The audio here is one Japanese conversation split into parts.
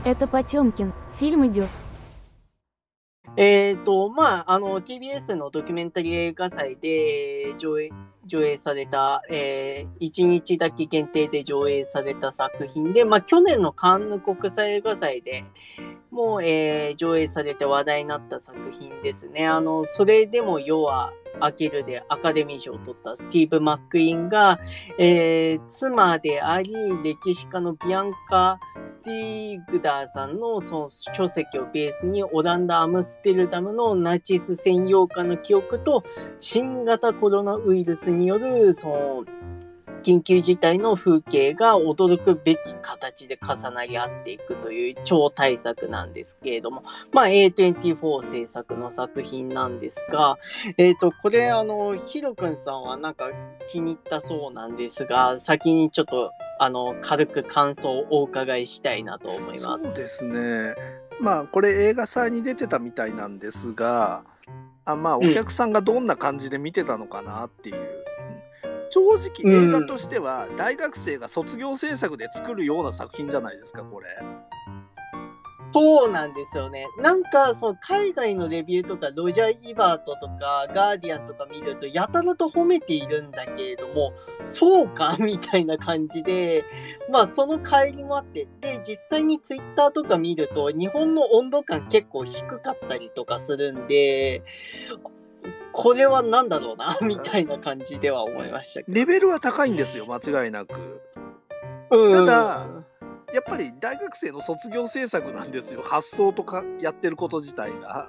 Это Потемкин. Фильм идет. TBS のドキュメンタリー映画祭で上映された、1日だけ限定で上映された作品で、去年のカンヌ国際映画祭でもう、上映されて話題になった作品ですね。それでも夜は明けるでアカデミー賞を取ったスティーブ・マックイーンが、妻であり歴史家のビアンカ・スティーグダーさんのその書籍をベースにオランダ・アムステルダムのナチス占領下の記憶と新型コロナウイルスによるその緊急事態の風景が驚くべき形で重なり合っていくという超大作なんですけれども、A24 制作の作品なんですが、これヒロくんさんはなんか気に入ったそうなんですが、先にちょっと軽く感想をお伺いしたいなと思います。 そうですね。これ映画祭に出てたみたいなんですが、お客さんがどんな感じで見てたのかなっていう。正直映画としては大学生が卒業制作で作るような作品じゃないですか、これ。 そうなんですよね。なんかその海外のレビューとかロジャー・イバートとかガーディアンとか見るとやたらと褒めているんだけれども、そうかみたいな感じで、その帰りもあって、で実際にツイッターとか見ると日本の温度感結構低かったりとかするんで、これはなんだろうなみたいな感じでは思いましたけど。 レベルは高いんですよ、間違いなく。ただやっぱり大学生の卒業制作なんですよ、発想とかやってること自体が。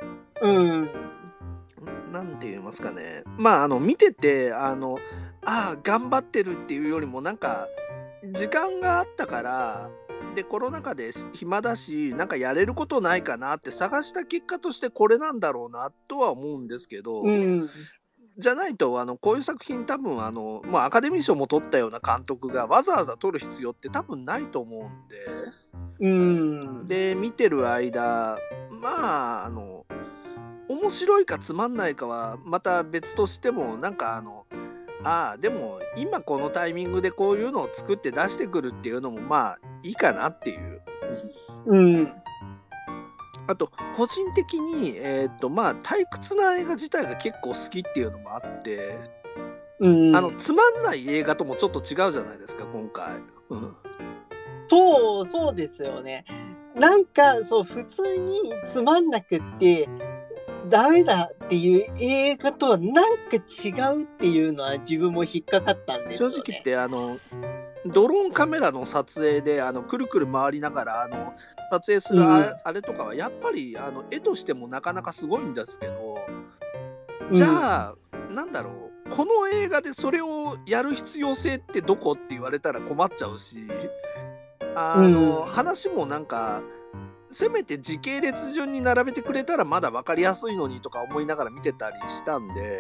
なんて言いますかね。見てて頑張ってるっていうよりもなんか時間があったからでコロナ禍で暇だしなんかやれることないかなって探した結果としてこれなんだろうなとは思うんですけど。じゃないとこういう作品多分アカデミー賞も取ったような監督がわざわざ撮る必要って多分ないと思うんで、見てる間面白いかつまんないかはまた別としてもなんかでも今このタイミングでこういうのを作って出してくるっていうのもいいかなっていう。あと個人的に退屈な映画自体が結構好きっていうのもあってつまんない映画ともちょっと違うじゃないですか今回。 そうですよね。なんかそう普通につまんなくってダメだっていう映画とはなんか違うっていうのは自分も引っかかったんですよね。 正直言ってドローンカメラの撮影でくるくる回りながら撮影するあれとかはやっぱり絵としてもなかなかすごいんですけど、じゃあなんだろうこの映画でそれをやる必要性ってどこって言われたら困っちゃうし話もなんかせめて時系列順に並べてくれたらまだ分かりやすいのにとか思いながら見てたりしたんで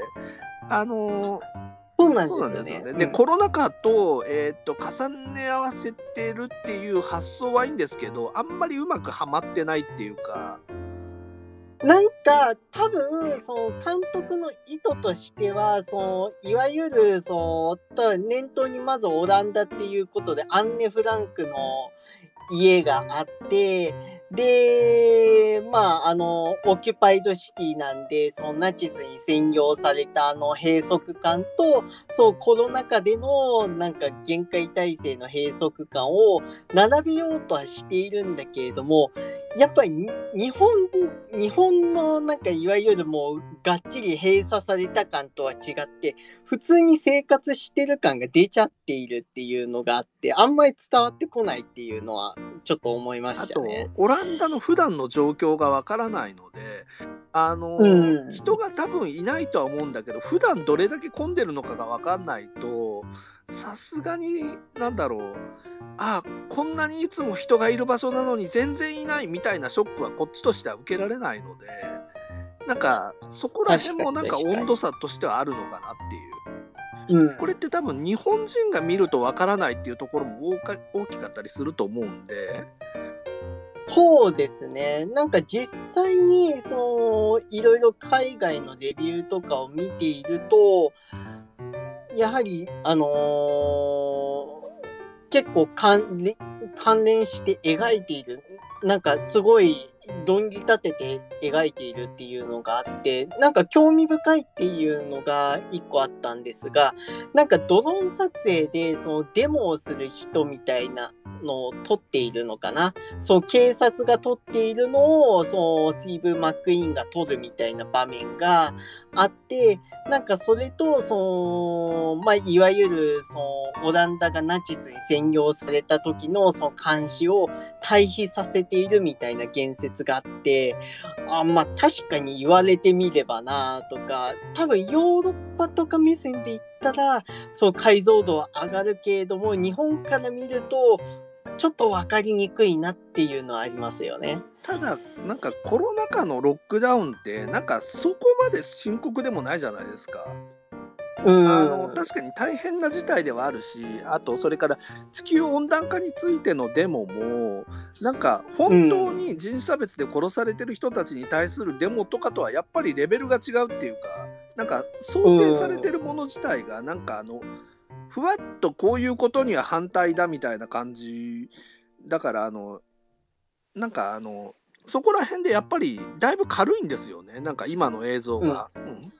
そうなんですよね。 でコロナ禍と、重ね合わせてるっていう発想はいいんですけどあんまりうまくはまってないっていうか。 なんか多分その監督の意図としてはいわゆる念頭にまずオランダっていうことでアンネ・フランクの家があってでオキュパイドシティなんでそのナチスに占領された閉塞感とコロナ禍でのなんか厳戒態勢の閉塞感を並べようとはしているんだけれどもやっぱり日本のなんかいわゆるもうがっちり閉鎖された感とは違って普通に生活してる感が出ちゃっているっていうのがあってあんまり伝わってこないっていうのはちょっと思いましたね。 あとオランダの普段の状況がわからないので人が多分いないとは思うんだけど普段どれだけ混んでるのかがわかんないとさすがになんだろうこんなにいつも人がいる場所なのに全然いないみたいなショックはこっちとしては受けられないのでなんかそこら辺もなんか温度差としてはあるのかなっていう、これって多分日本人が見るとわからないっていうところも大きかったりすると思うんで。 そうですね。なんか実際にいろいろ海外のレビューとかを見ているとやはり結構関連して描いているなんかすごい論理立てて描いているっていうのがあって、なんか興味深いっていうのが一個あったんですが、なんかドローン撮影でそのデモをする人みたいなのを撮っているのかな。そう、警察が撮っているのをそうスティーブ・マック・イーンが撮るみたいな場面があって、なんかそれといわゆるオランダがナチスに占領された時のその監視を対比させているみたいな言説があって、確かに言われてみればなとか、多分ヨーロッパとか目線で言ったらそう解像度は上がるけれども、日本から見るとちょっと分かりにくいなっていうのはありますよね。 ただなんかコロナ禍のロックダウンってなんかそこまで深刻でもないじゃないですか。確かに大変な事態ではあるし、あとそれから地球温暖化についてのデモもなんか本当に人種差別で殺されてる人たちに対するデモとかとはやっぱりレベルが違うっていうか、なんか想定されてるもの自体がなんかふわっとこういうことには反対だみたいな感じだからなんかそこら辺でやっぱりだいぶ軽いんですよね、なんか今の映像が。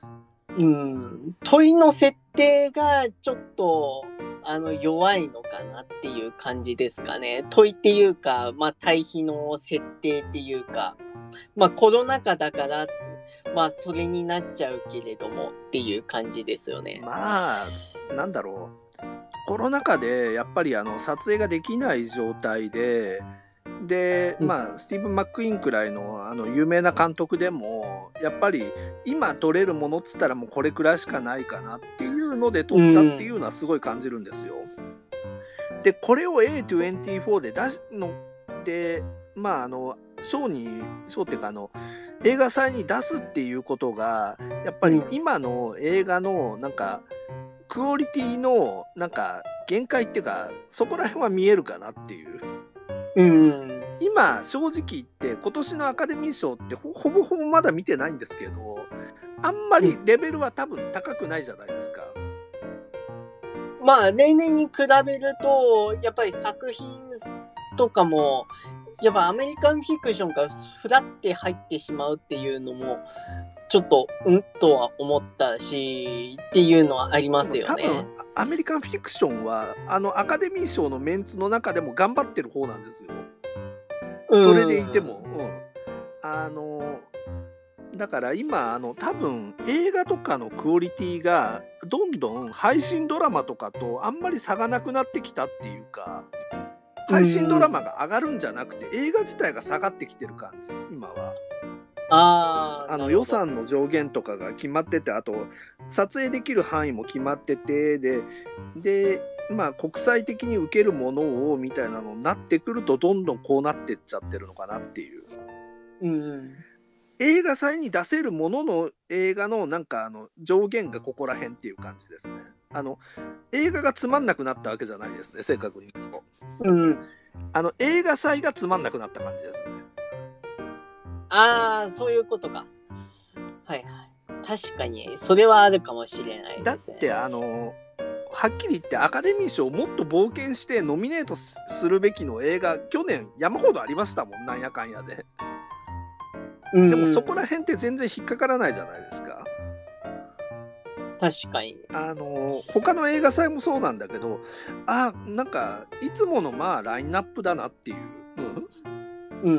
問いの設定がちょっと弱いのかなっていう感じですかね。問いっていうか、対比の設定っていうか、コロナ禍だからそれになっちゃうけれどもっていう感じですよね。 なんだろう、コロナ禍でやっぱり撮影ができない状態でスティーブン・マック・イーンくらいの有名な監督でもやっぱり今撮れるものっつったらもうこれくらいしかないかなっていうので撮ったっていうのはすごい感じるんですよ。でこれを A24 で出すので賞っていうか映画祭に出すっていうことがやっぱり今の映画のなんかクオリティのなんか限界っていうかそこら辺は見えるかなっていう。今正直言って今年のアカデミー賞ってほぼほぼまだ見てないんですけど、あんまりレベルは多分高くないじゃないですか。 例年に比べるとやっぱり作品とかもやっぱアメリカンフィクションがフラって入ってしまうっていうのもちょっととは思ったしっていうのはありますよね。 多分アメリカンフィクションはアカデミー賞のメンツの中でも頑張ってる方なんですよ。それでいても、だから今多分映画とかのクオリティがどんどん配信ドラマとかとあんまり差がなくなってきたっていうか、配信ドラマが上がるんじゃなくて映画自体が下がってきてる感じ今は。予算の上限とかが決まってて、あと撮影できる範囲も決まっててで国際的に受けるものをみたいなのになってくるとどんどんこうなってっちゃってるのかなっていう。映画祭に出せるものの映画のなんか上限がここら辺っていう感じですね。映画がつまんなくなったわけじゃないですね、正確に言うと。映画祭がつまんなくなった感じですね。 そういうことか。はいはい。確かにそれはあるかもしれないですね。 だってはっきり言ってアカデミー賞をもっと冒険してノミネートするべきの映画去年山ほどありましたもん、なんやかんやで。でもそこら辺って全然引っかからないじゃないですか。 確かに。 他の映画祭もそうなんだけど、なんかいつものラインナップだなっていう。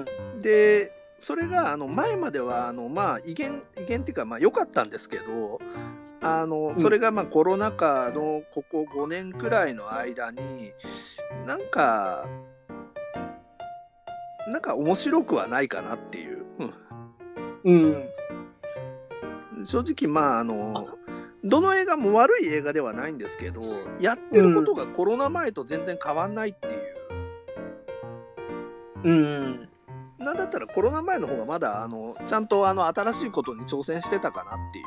でそれが前までは威厳っていうか良かったんですけど、それがコロナ禍のここ5年くらいの間になんか面白くはないかなっていう。正直どの映画も悪い映画ではないんですけど、やってることがコロナ前と全然変わんないっていう。なんだったらコロナ前の方がまだちゃんと新しいことに挑戦してたかなっていう。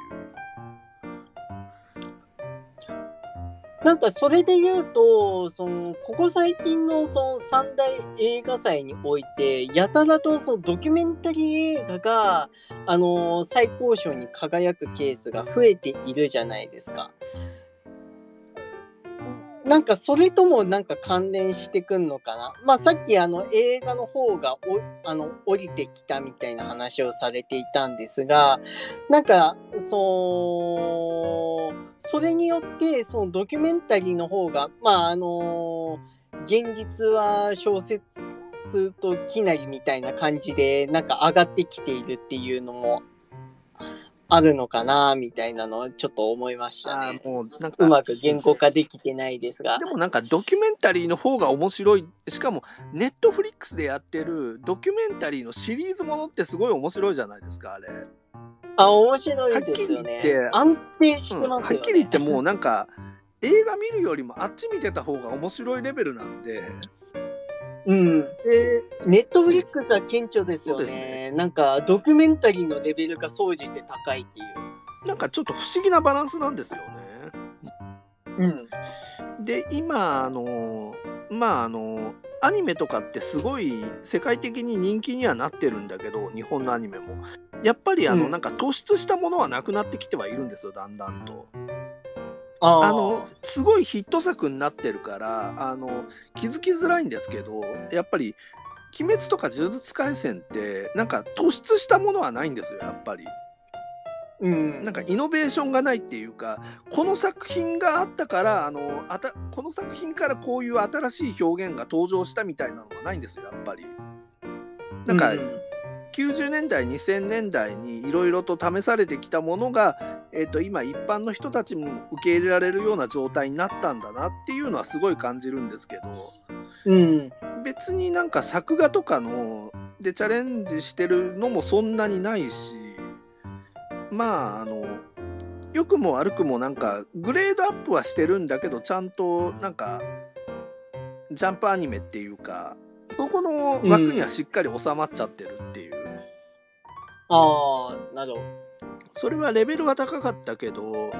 なんかそれで言うとここ最近の三大映画祭においてやたらとドキュメンタリー映画が最高賞に輝くケースが増えているじゃないですか。 なんかそれともなんか関連してくんのかな。まあさっき映画の方が降りてきたみたいな話をされていたんですが、なんかそれによってそのドキュメンタリーの方がまあ現実は小説ときなりみたいな感じでなんか上がってきているっていうのもあるのかなみたいなのをちょっと思いましたね。 もうなんかうまく言語化できてないですが。 でもなんかドキュメンタリーの方が面白い。しかもネットフリックスでやってるドキュメンタリーのシリーズものってすごい面白いじゃないですか、あれ。 面白いですよね。安定してますよね。 はっきり言ってもうなんか映画見るよりもあっち見てた方が面白いレベルなんで。 うん。ネットフリックスは顕著ですよね。なんかドキュメンタリーのレベルが総じて高いっていう。 なんかちょっと不思議なバランスなんですよね。 うん。 で今アニメとかってすごい世界的に人気にはなってるんだけど、日本のアニメもやっぱりなんか突出したものはなくなってきてはいるんですよ、だんだんと。すごいヒット作になってるから気づきづらいんですけど、やっぱり「鬼滅」とか「呪術廻戦」ってなんか突出したものはないんですよ、やっぱり。なんかイノベーションがないっていうか、この作品があったからこの作品からこういう新しい表現が登場したみたいなのがないんですよ、やっぱり。なんか、90年代2000年代にいろいろと試されてきたものが、今一般の人たちも受け入れられるような状態になったんだなっていうのはすごい感じるんですけど、別になんか作画とかのでチャレンジしてるのもそんなにないし、まあ良くも悪くもなんかグレードアップはしてるんだけど、ちゃんとなんかジャンプアニメっていうかそこの枠にはしっかり収まっちゃってるっていう。 なるほど。 それはレベルは高かったけど、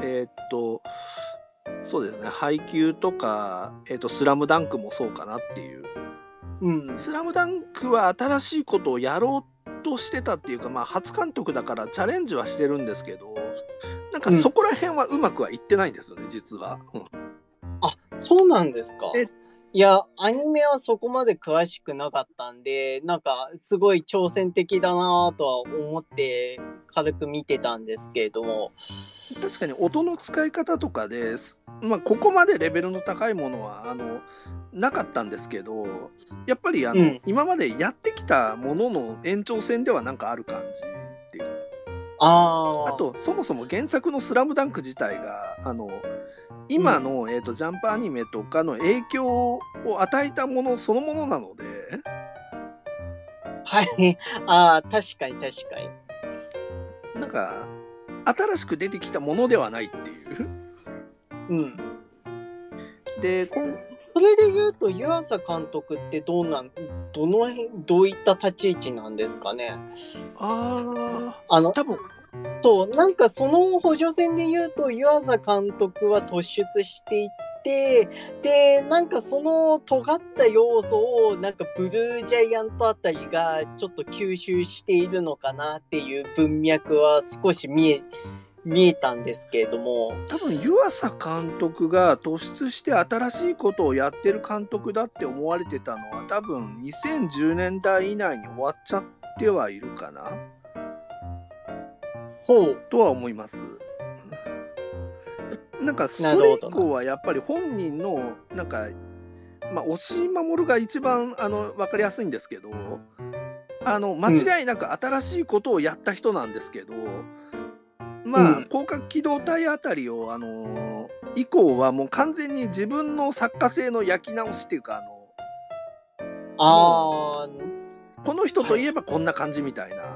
そうですね、配給とか、スラムダンクもそうかなっていう。スラムダンクは新しいことをやろうとしてたっていうか、まあ初監督だからチャレンジはしてるんですけど、なんかそこら辺はうまくはいってないんですよね、実は。 そうなんですか。いや、アニメはそこまで詳しくなかったんで、なんかすごい挑戦的だなとは思って軽く見てたんですけれども。 確かに音の使い方とかで、まあ、ここまでレベルの高いものはなかったんですけど、やっぱり今までやってきたものの延長線ではなんかある感じっていう。あとそもそも原作の「スラムダンク自体が今の、ジャンプアニメとかの影響を与えたものそのものなので。 はい。確かに確かに。なんか新しく出てきたものではないっていう。でそれで言うと湯浅監督ってどういった立ち位置なんですかね。 多分そう、なんかその補助線で言うと湯浅監督は突出していて、でなんかその尖った要素をなんかブルージャイアントあたりがちょっと吸収しているのかなっていう文脈は少し見えたんですけれども、 多分湯浅監督が突出して新しいことをやってる監督だって思われてたのは多分2010年代以内に終わっちゃってはいるかなとは思います。なんかそれ以降はやっぱり本人のなんか押井守が一番分かりやすいんですけど、間違いなく新しいことをやった人なんですけど、広角機動隊あたりを以降はもう完全に自分の作家性の焼き直しっていうかこの人といえばこんな感じみたいな。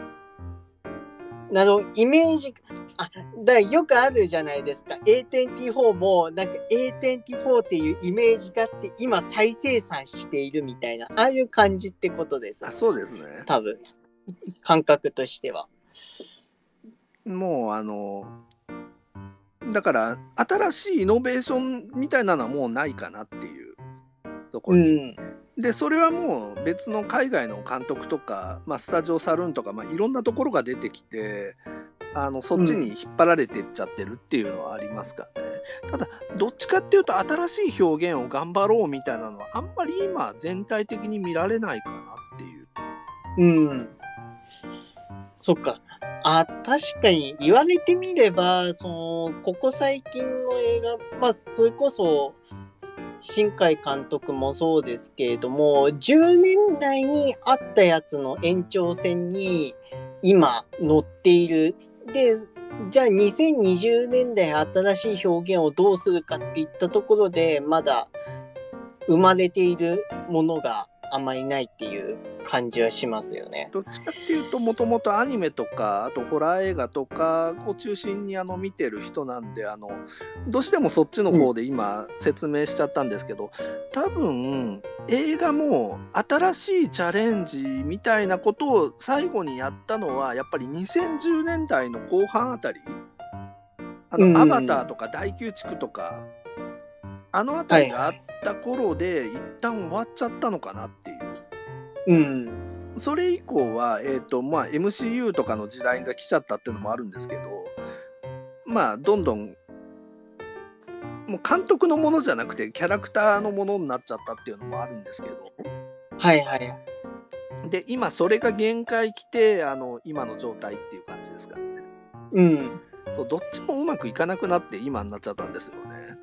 イメージだよくあるじゃないですか。A24 もなんか A24 っていうイメージがあって今再生産しているみたいな、ああいう感じってことです。 そうですね。 多分感覚としては。 もうだから新しいイノベーションみたいなのはもうないかなっていうところに。でそれはもう別の海外の監督とか、スタジオサルーンとか、いろんなところが出てきてそっちに引っ張られてっちゃってるっていうのはありますかね。 ただどっちかっていうと新しい表現を頑張ろうみたいなのはあんまり今全体的に見られないかなっていう。 うん。そっか。確かに言われてみれば、ここ最近の映画、それこそ、新海監督もそうですけれども、10年代にあったやつの延長線に今乗っている。で、じゃあ2020年代新しい表現をどうするかっていったところで、まだ生まれているものがあんまりないっていう感じはしますよね。 どっちかっていうともともとアニメとかあとホラー映画とかを中心に見てる人なんでどうしてもそっちの方で今説明しちゃったんですけど、多分映画も新しいチャレンジみたいなことを最後にやったのはやっぱり2010年代の後半あたり、アバターとか大宮地区とかあのあたりがあった頃で一旦終わっちゃったのかなっていう。それ以降は、MCU とかの時代が来ちゃったっていうのもあるんですけど、どんどんもう監督のものじゃなくてキャラクターのものになっちゃったっていうのもあるんですけど、で今それが限界来て今の状態っていう感じですかね。どっちもうまくいかなくなって今になっちゃったんですよね。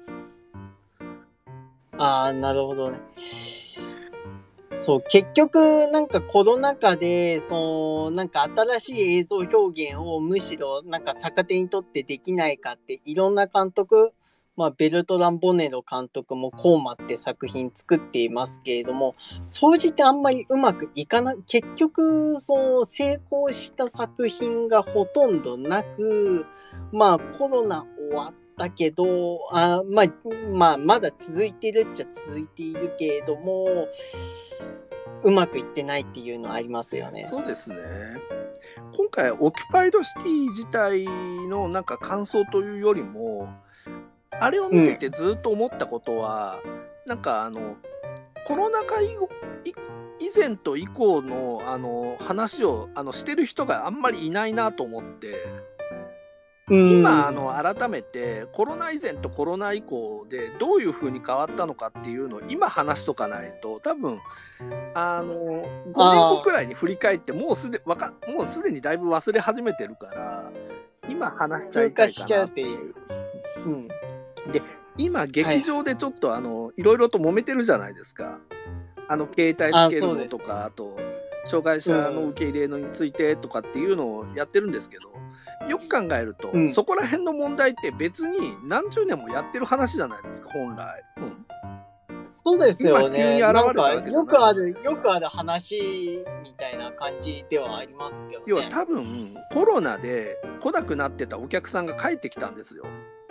なるほどね。そう、結局なんかコロナ禍でなんか新しい映像表現をむしろなんか逆手にとってできないかっていろんな監督、ベルトラン・ボネロ監督もコーマって作品作っていますけれども、総じてあんまりうまくいかない、結局成功した作品がほとんどなく、コロナ終わったけどまだ続いてるっちゃ続いているけれどもうまくいってないっていうのはありますよね。 そうですね。今回オキュパイドシティ自体のなんか感想というよりもあれを見ててずっと思ったことは、なんかコロナ禍以前と以降の話をしてる人があんまりいないなと思って。今改めてコロナ以前とコロナ以降でどういう風に変わったのかっていうのを今話しとかないと多分5年後くらいに振り返ってもうすでにだいぶ忘れ始めてるから今話しちゃいたいかなっていう。で今劇場でちょっといろいろと揉めてるじゃないですか。携帯つけるのとかあと障害者の受け入れのについてとかっていうのをやってるんですけど、よく考えると、そこら辺の問題って別に何十年もやってる話じゃないですか本来。 そうですよね。 今急に現れたわけじゃない。 よくある話みたいな感じではありますけどね。 要は多分コロナで来なくなってたお客さんが帰ってきたんですよ。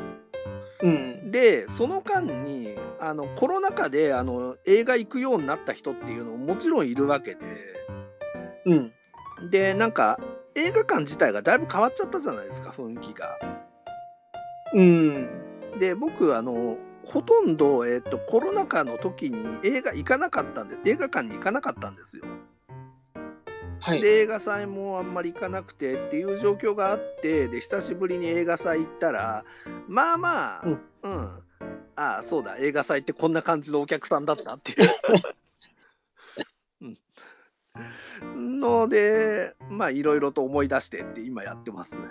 でその間にコロナ禍で映画行くようになった人っていうのももちろんいるわけで、でなんか映画館自体がだいぶ変わっちゃったじゃないですか雰囲気が。で僕ほとんど、コロナ禍の時に映画館に行かなかったんですよ。で映画祭もあんまり行かなくてっていう状況があってで久しぶりに映画祭行ったらそうだ映画祭ってこんな感じのお客さんだったっていうのでいろいろと思い出してって今やってますね。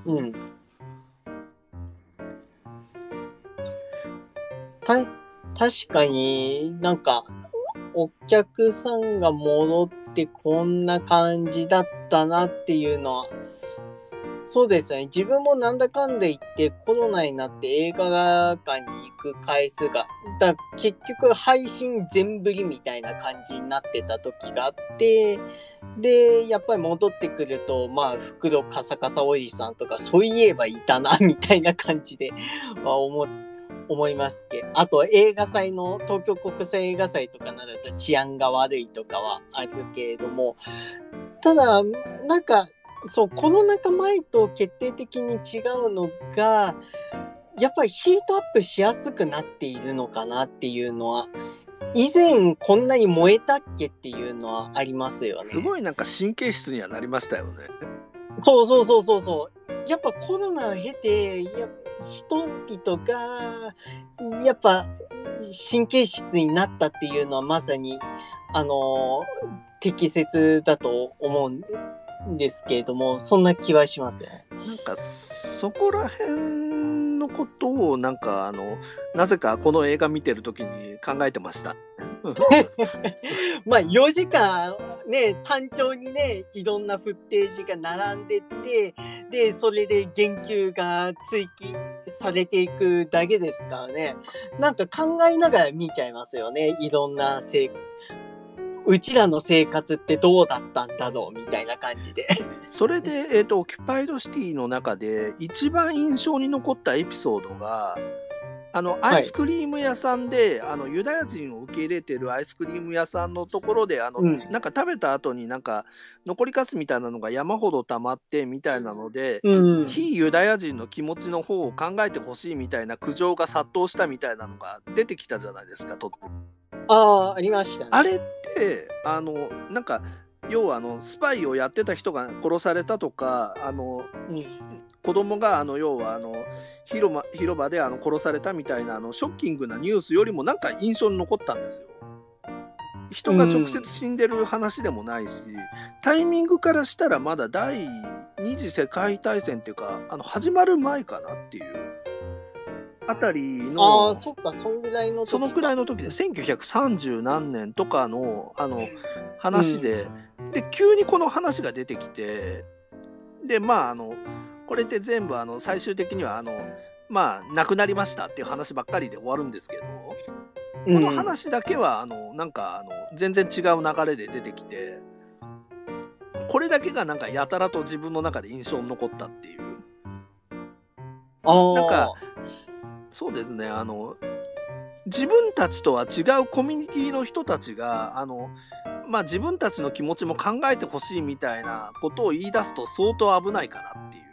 確かになんかお客さんが戻ってこんな感じだったなっていうのはそうですね。自分もなんだかんだ言ってコロナになって映画館に行く回数が結局配信全振りみたいな感じになってた時があってでやっぱり戻ってくると袋カサカサおじさんとかそういえばいたなみたいな感じで思いますけど、あと映画祭の東京国際映画祭とかなると治安が悪いとかはあるけれども、ただなんかコロナ禍前と決定的に違うのがやっぱりヒートアップしやすくなっているのかなっていうのは以前こんなに燃えたっけっていうのはありますよね。 すごいなんか神経質にはなりましたよね。 そうやっぱコロナを経て人々がやっぱ神経質になったっていうのはまさに適切だと思うんですけれども、そんな気はしますね。 なんかそこら辺のことをなんかなぜかこの映画見てる時に考えてました。 まあ4時間ね、単調にね、いろんなフッテージが並んでって、でそれで言及が追記されていくだけですからね、なんか考えながら見ちゃいますよね。いろんなうちらの生活ってどうだったんだろうみたいな感じで。 それで、オキュパイドシティの中で一番印象に残ったエピソードが、アイスクリーム屋さんで、ユダヤ人を受け入れてるアイスクリーム屋さんのところでなんか食べた後になんか残りカスみたいなのが山ほど溜まってみたいなので、非ユダヤ人の気持ちの方を考えてほしいみたいな苦情が殺到したみたいなのが出てきたじゃないですか。 ありましたね。 あれってなんか要はスパイをやってた人が殺されたとか子供が要は広場で殺されたみたいなショッキングなニュースよりもなんか印象に残ったんですよ。人が直接死んでる話でもないし、タイミングからしたらまだ第二次世界大戦っていうか始まる前かなっていうあたりの、 そっか、そのくらいの時で1930何年とかの話で、で急にこの話が出てきて、でこれって全部最終的には亡くなりましたっていう話ばっかりで終わるんですけど、この話だけはなんか全然違う流れで出てきて、これだけがなんかやたらと自分の中で印象に残ったっていう。なんかそうですね、自分たちとは違うコミュニティの人たちが自分たちの気持ちも考えてほしいみたいなことを言い出すと相当危ないかなっていう。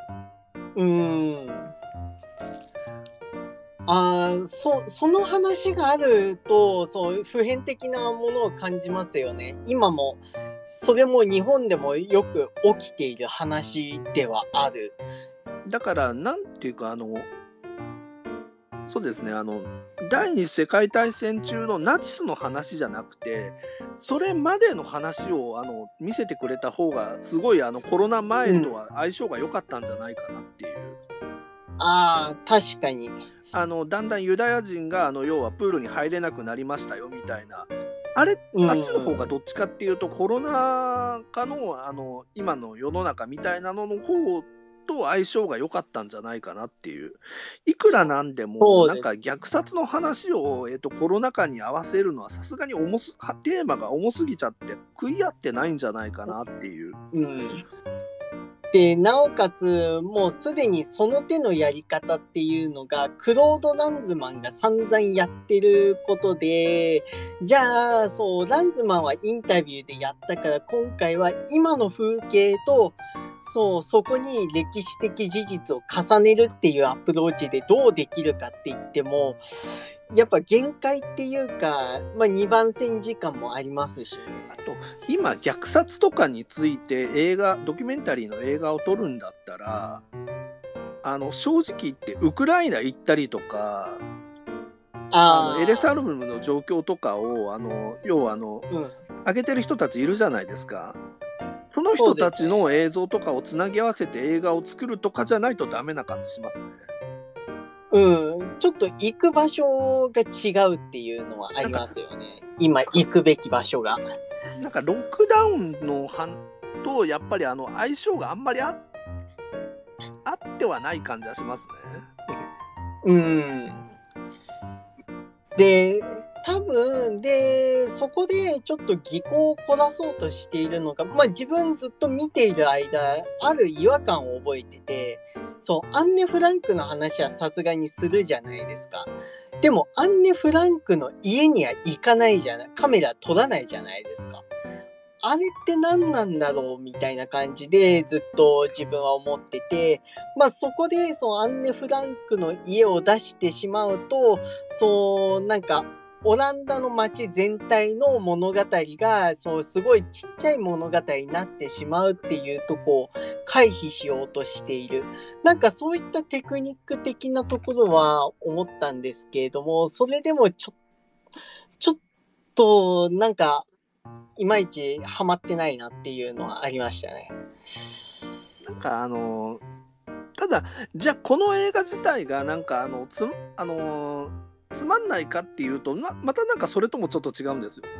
その話があるとそう普遍的なものを感じますよね。今もそれも日本でもよく起きている話ではある。 だからなんていうかそうですね、第二次世界大戦中のナチスの話じゃなくて、それまでの話を見せてくれた方がすごいコロナ前とは相性が良かったんじゃないかなっていう。 確かに。 だんだんユダヤ人が要はプールに入れなくなりましたよみたいな、あっちの方がどっちかっていうとコロナ禍の今の世の中みたいなのの方と相性が良かったんじゃないかなっていう。いくらなんでもなんか虐殺の話を、コロナ禍に合わせるのはさすがにテーマが重すぎちゃって食い合ってないんじゃないかなっていう。 でなおかつもうすでにその手のやり方っていうのがクロード・ランズマンが散々やってることで、じゃあランズマンはインタビューでやったから今回は今の風景とそこに歴史的事実を重ねるっていうアプローチでどうできるかって言ってもやっぱ限界っていうか、2番線時間もありますしね。 あと今虐殺とかについてドキュメンタリーの映画を撮るんだったら正直言ってウクライナ行ったりとかエルサレムの状況とかを要は上げてる人たちいるじゃないですか。その人たちの映像とかをつなぎ合わせて映画を作るとかじゃないとダメな感じしますね。 ちょっと行く場所が違うっていうのはありますよね。今行くべき場所が。 なんかロックダウンのとやっぱり相性があんまりあってはない感じはしますね。で多分そこでちょっと技巧を凝らそうとしているのが、自分ずっと見ている間ある違和感を覚えてて、アンネ・フランクの話はさすがにするじゃないですか。でもアンネ・フランクの家には行かないじゃない、カメラ撮らないじゃないですか。あれって何なんだろうみたいな感じでずっと自分は思ってて、そこでアンネ・フランクの家を出してしまうとなんかオランダの街全体の物語がそうすごいちっちゃい物語になってしまうっていうとこを回避しようとしている。なんかそういったテクニック的なところは思ったんですけれども、それでもちょっとなんかいまいちハマってないなっていうのはありましたね。 なんかただじゃあこの映画自体がなんかつまんないかっていうとまたなんかそれともちょっと違うんですよね。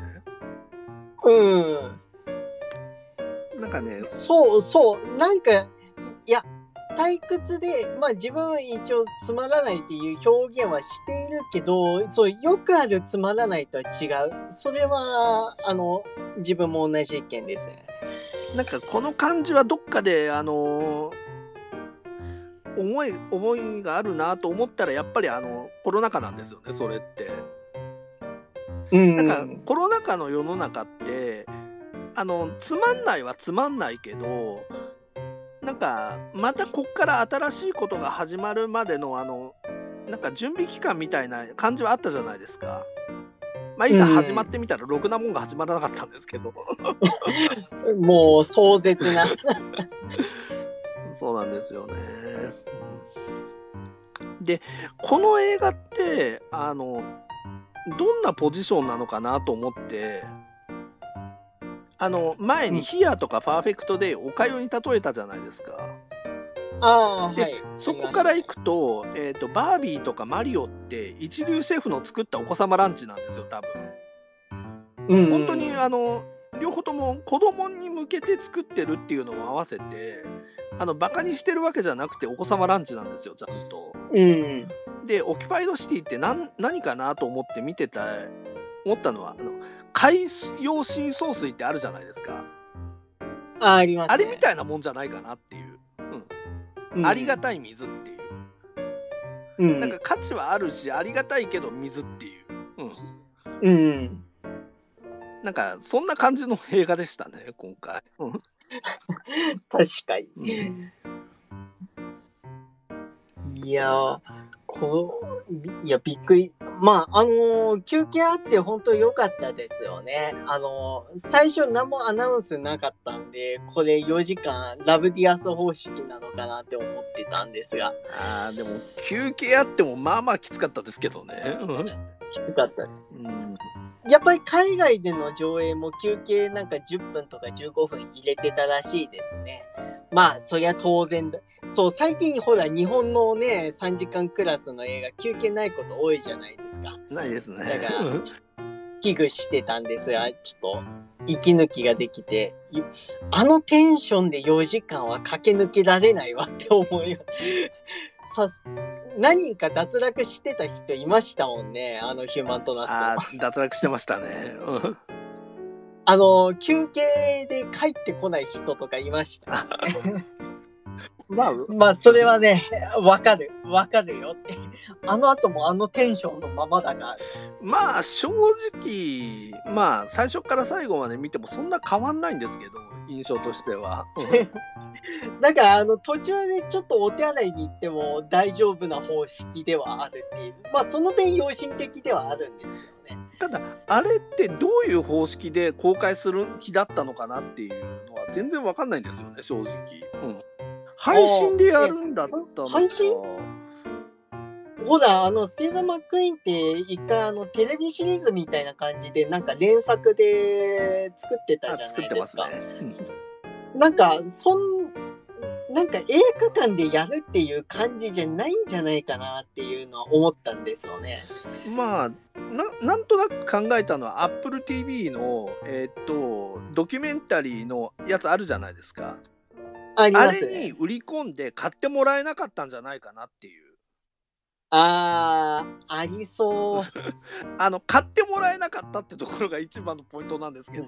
なんかね、 そうなんかいや退屈で自分一応つまらないっていう表現はしているけど、そうよくあるつまらないとは違う。それは自分も同じ意見ですね。 なんかこの感じはどっかで思いがあるなと思ったらやっぱりコロナ禍なんですよね、それって。なんかコロナ禍の世の中ってつまんないはつまんないけど、なんかまたこっから新しいことが始まるまでのなんか準備期間みたいな感じはあったじゃないですか。いざ始まってみたらろくなもんが始まらなかったんですけどもう壮絶なそうなんですよね。でこの映画ってどんなポジションなのかなと思って、前にヒアとかパーフェクトでおかゆに例えたじゃないですか。で、そこからいくと、バービーとかマリオって一流シェフの作ったお子様ランチなんですよ、多分。本当に両方とも子供に向けて作ってるっていうのも合わせてバカにしてるわけじゃなくてお子様ランチなんですよ、ちゃんと。でオキュパイドシティって何かなと思って見て思ったのは海洋深層水ってあるじゃないですか。 ありますね。 あれみたいなもんじゃないかなっていう、ありがたい水っていう、なんか価値はあるしありがたいけど水っていう、なんかそんな感じの映画でしたね今回。 確かに、いやびっくり。休憩あって本当良かったですよね。最初何もアナウンスなかったんで、これ4時間ラブディアス方式なのかなって思ってたんですが。 でも休憩あってもまあまあきつかったですけどね。 きつかった。やっぱり海外での上映も休憩なんか10分とか15分入れてたらしいですね。そりゃ当然だ。そう最近ほら日本のね3時間クラスの映画休憩ないこと多いじゃないですか。 ないですね。 だから危惧してたんですが、ちょっと息抜きができて、テンションで4時間は駆け抜けられないわって思い何人か脱落してた人いましたもんね、ヒューマントラスト。 脱落してましたね。 休憩で帰ってこない人とかいました、ね。それはね、わかるよって。後もテンションのままだから。 正直、最初から最後まで見てもそんな変わんないんですけど、印象としては。 だから途中でちょっとお手洗いに行っても大丈夫な方式ではあるっていう。その点良心的ではあるんですけどね。 ただあれってどういう方式で公開する気だったのかなっていうのは全然わかんないんですよね、正直。配信でやるんだったのか。 配信？ほらスティーブン・マックイーンって一回テレビシリーズみたいな感じでなんか連作で作ってたじゃないですか。なんかなんか映画館でやるっていう感じじゃないんじゃないかなっていうのは思ったんですよね。 なんとなく考えたのは Apple TV のドキュメンタリーのやつあるじゃないですか。 ありますね。 あれに売り込んで買ってもらえなかったんじゃないかなっていう。 ありそう。 買ってもらえなかったってところが一番のポイントなんですけど。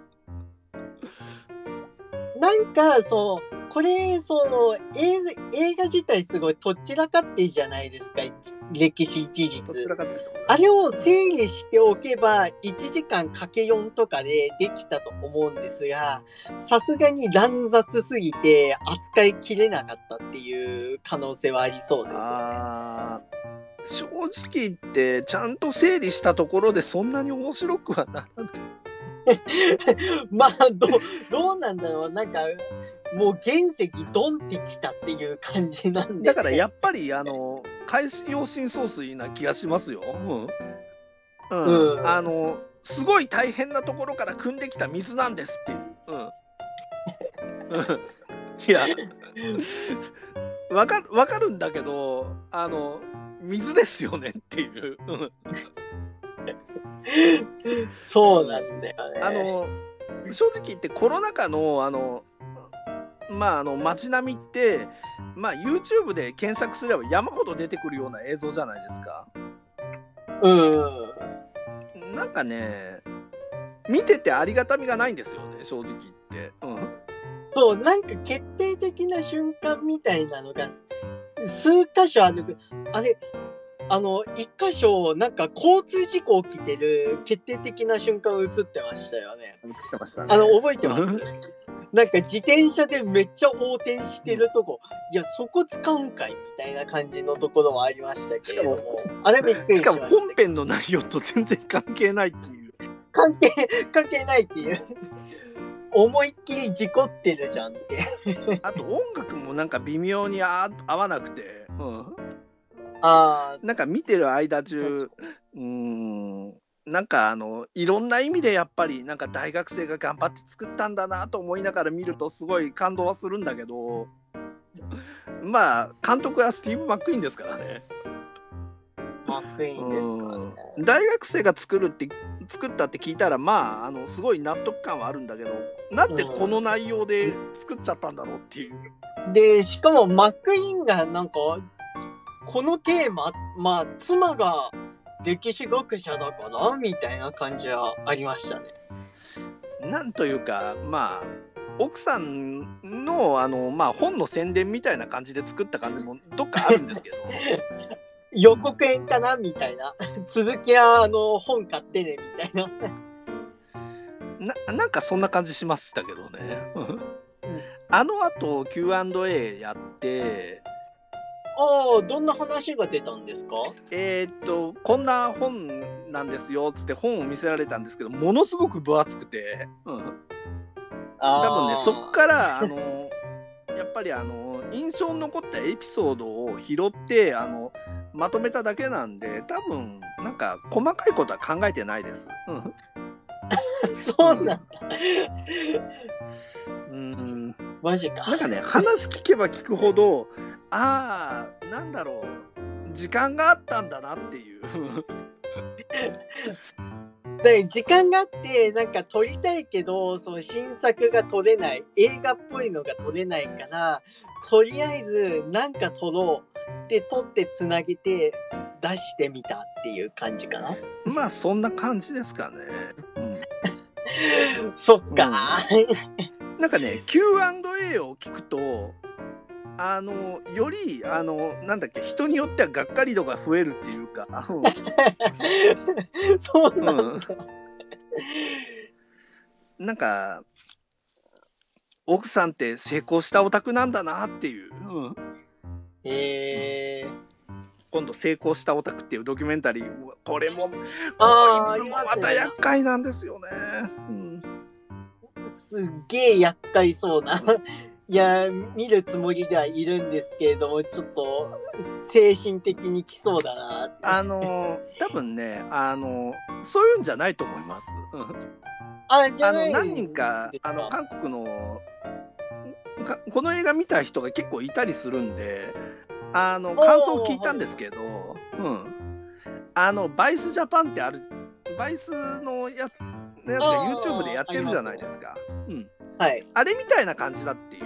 なんかこれ映画自体すごいとっちらかっていいじゃないですか、歴史事実。あれを整理しておけば1時間かけ4とかでできたと思うんですが、さすがに乱雑すぎて扱いきれなかったっていう可能性はありそうですよね。 正直言ってちゃんと整理したところでそんなに面白くはならない。 まあどうなんだろう、なんかもう原石ドンってきたっていう感じなんで、 だからやっぱり海洋深層水な気がしますよ。すごい大変なところから汲んできた水なんですっていう。いやわかるんだけど水ですよねっていう。 そうなんだよね。 正直言ってコロナ禍の街並みって、YouTube で検索すれば山ほど出てくるような映像じゃないですか。なんかね、見ててありがたみがないんですよね、正直言って。 そう、なんか決定的な瞬間みたいなのが数箇所ある。あれ、一箇所なんか交通事故起きてる決定的な瞬間映ってましたよね。 映ってましたね。 覚えてます？なんか自転車でめっちゃ横転してるとこ、いやそこ使うんかいみたいな感じのところもありましたけれども、あれびっくりしました。 しかも本編の内容と全然関係ないっていう。 関係ないっていう。思いっきり事故ってるじゃんって。 あと音楽もなんか微妙に合わなくて、なんか見てる間中なんかいろんな意味でやっぱりなんか大学生が頑張って作ったんだなと思いながら見るとすごい感動はするんだけど、監督はスティーブ・マックイーンですからね。 マックイーンですからね。 大学生が作ったって聞いたらすごい納得感はあるんだけど、なんでこの内容で作っちゃったんだろうっていう。 でしかもマックイーンがなんかこのテーマ、妻が歴史学者だからみたいな感じはありましたね。 なんというか奥さんの本の宣伝みたいな感じで作った感じもどっかあるんですけど予告編かなみたいな。続きは本買ってねみたいな。なんかそんな感じしましたけどね。あと Q&A やって、 どんな話が出たんですか？ こんな本なんですよっつって本を見せられたんですけど、ものすごく分厚くて、多分ねそっからやっぱり印象に残ったエピソードを拾ってまとめただけなんで、多分なんか細かいことは考えてないです。 そうなんだ。マジか。 なんかね話聞けば聞くほどなんだろう、時間があったんだなっていうで時間があってなんか撮りたいけどその新作が撮れない、映画っぽいのが撮れないから、とりあえずなんか撮ろうで撮ってつなげて出してみたっていう感じかな。 そんな感じですかね。 そっか、 なんかね Q&A を聞くとよりなんだっけ、人によってはがっかり度が増えるっていうかそうなんだ、 なんか奥さんって成功したオタクなんだなっていう、今度成功したオタクっていうドキュメンタリー、これもこいつもまた厄介なんですよね。 すっげえ厄介そうないや見るつもりではいるんですけれども、ちょっと精神的にきそうだな。 多分ねそういうんじゃないと思います。 じゃない何人か韓国のこの映画見た人が結構いたりするんで感想を聞いたんですけど、バイスジャパンってある、バイスのやつが YouTube でやってるじゃないですか。あれみたいな感じだっていう。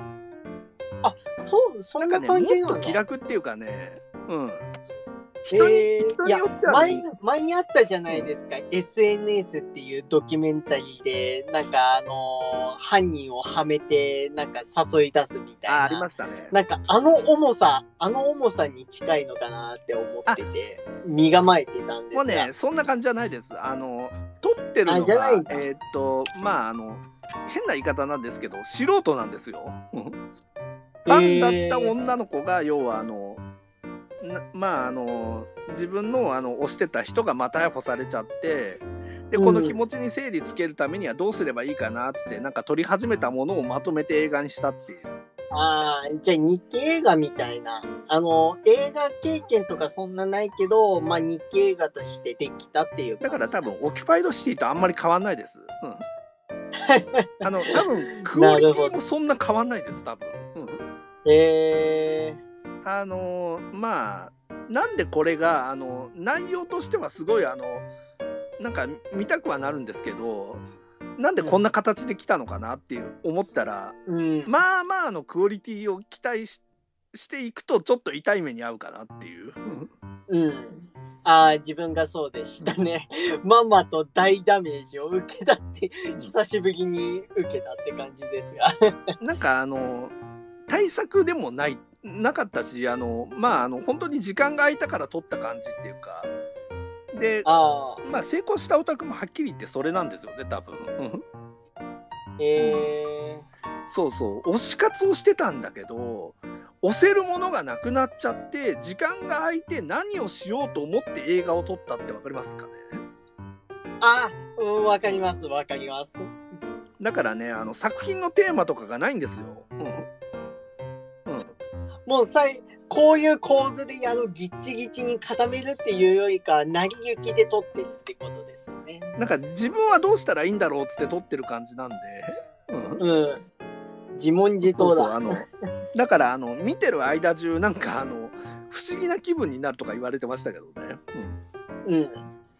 そんな感じなの？ もっと気楽っていうかね、 人によっては前にあったじゃないですか、SNS っていうドキュメンタリーでなんか犯人をはめてなんか誘い出すみたいな。 ありましたね。 なんか重さに近いのかなって思ってて身構えてたんですが、 もうねそんな感じじゃないです。撮ってるのが変な言い方なんですけど素人なんですよ。ファンだった女の子が要はまあ自分の推してた人が逮捕されちゃって、でこの気持ちに整理つけるためにはどうすればいいかなっつってなんか撮り始めたものをまとめて映画にしたっていう。 ああ、じゃあ日記映画みたいな。映画経験とかそんなないけど、まあ日記映画としてできたっていう感じ。 だから多分オキュパイドシティとあんまり変わんないです。多分クオリティもそんな変わんないです多分。まあなんでこれが内容としてはすごいなんか見たくはなるんですけど、なんでこんな形で来たのかなっていう思ったら、まあまあクオリティを期待していくとちょっと痛い目に遭うかなっていう。 自分がそうでしたね。まんまと大ダメージを受けたって久しぶりに受けたって感じですがなんか対策でもなかったし、本当に時間が空いたから撮った感じっていうかで、成功したオタクもはっきり言ってそれなんですよね多分。そう推し活をしてたんだけど推せるものがなくなっちゃって時間が空いて何をしようと思って映画を撮ったって分かりますかね。 分かります分かります。 だからね作品のテーマとかがないんですよ。 もうこういう構図でギッチギチに固めるっていうよりか成り行きで撮ってるってことですよね。 なんか自分はどうしたらいいんだろうっつって撮ってる感じなんで、 自問自答だ。 だから見てる間中なんか不思議な気分になるとか言われてましたけどね。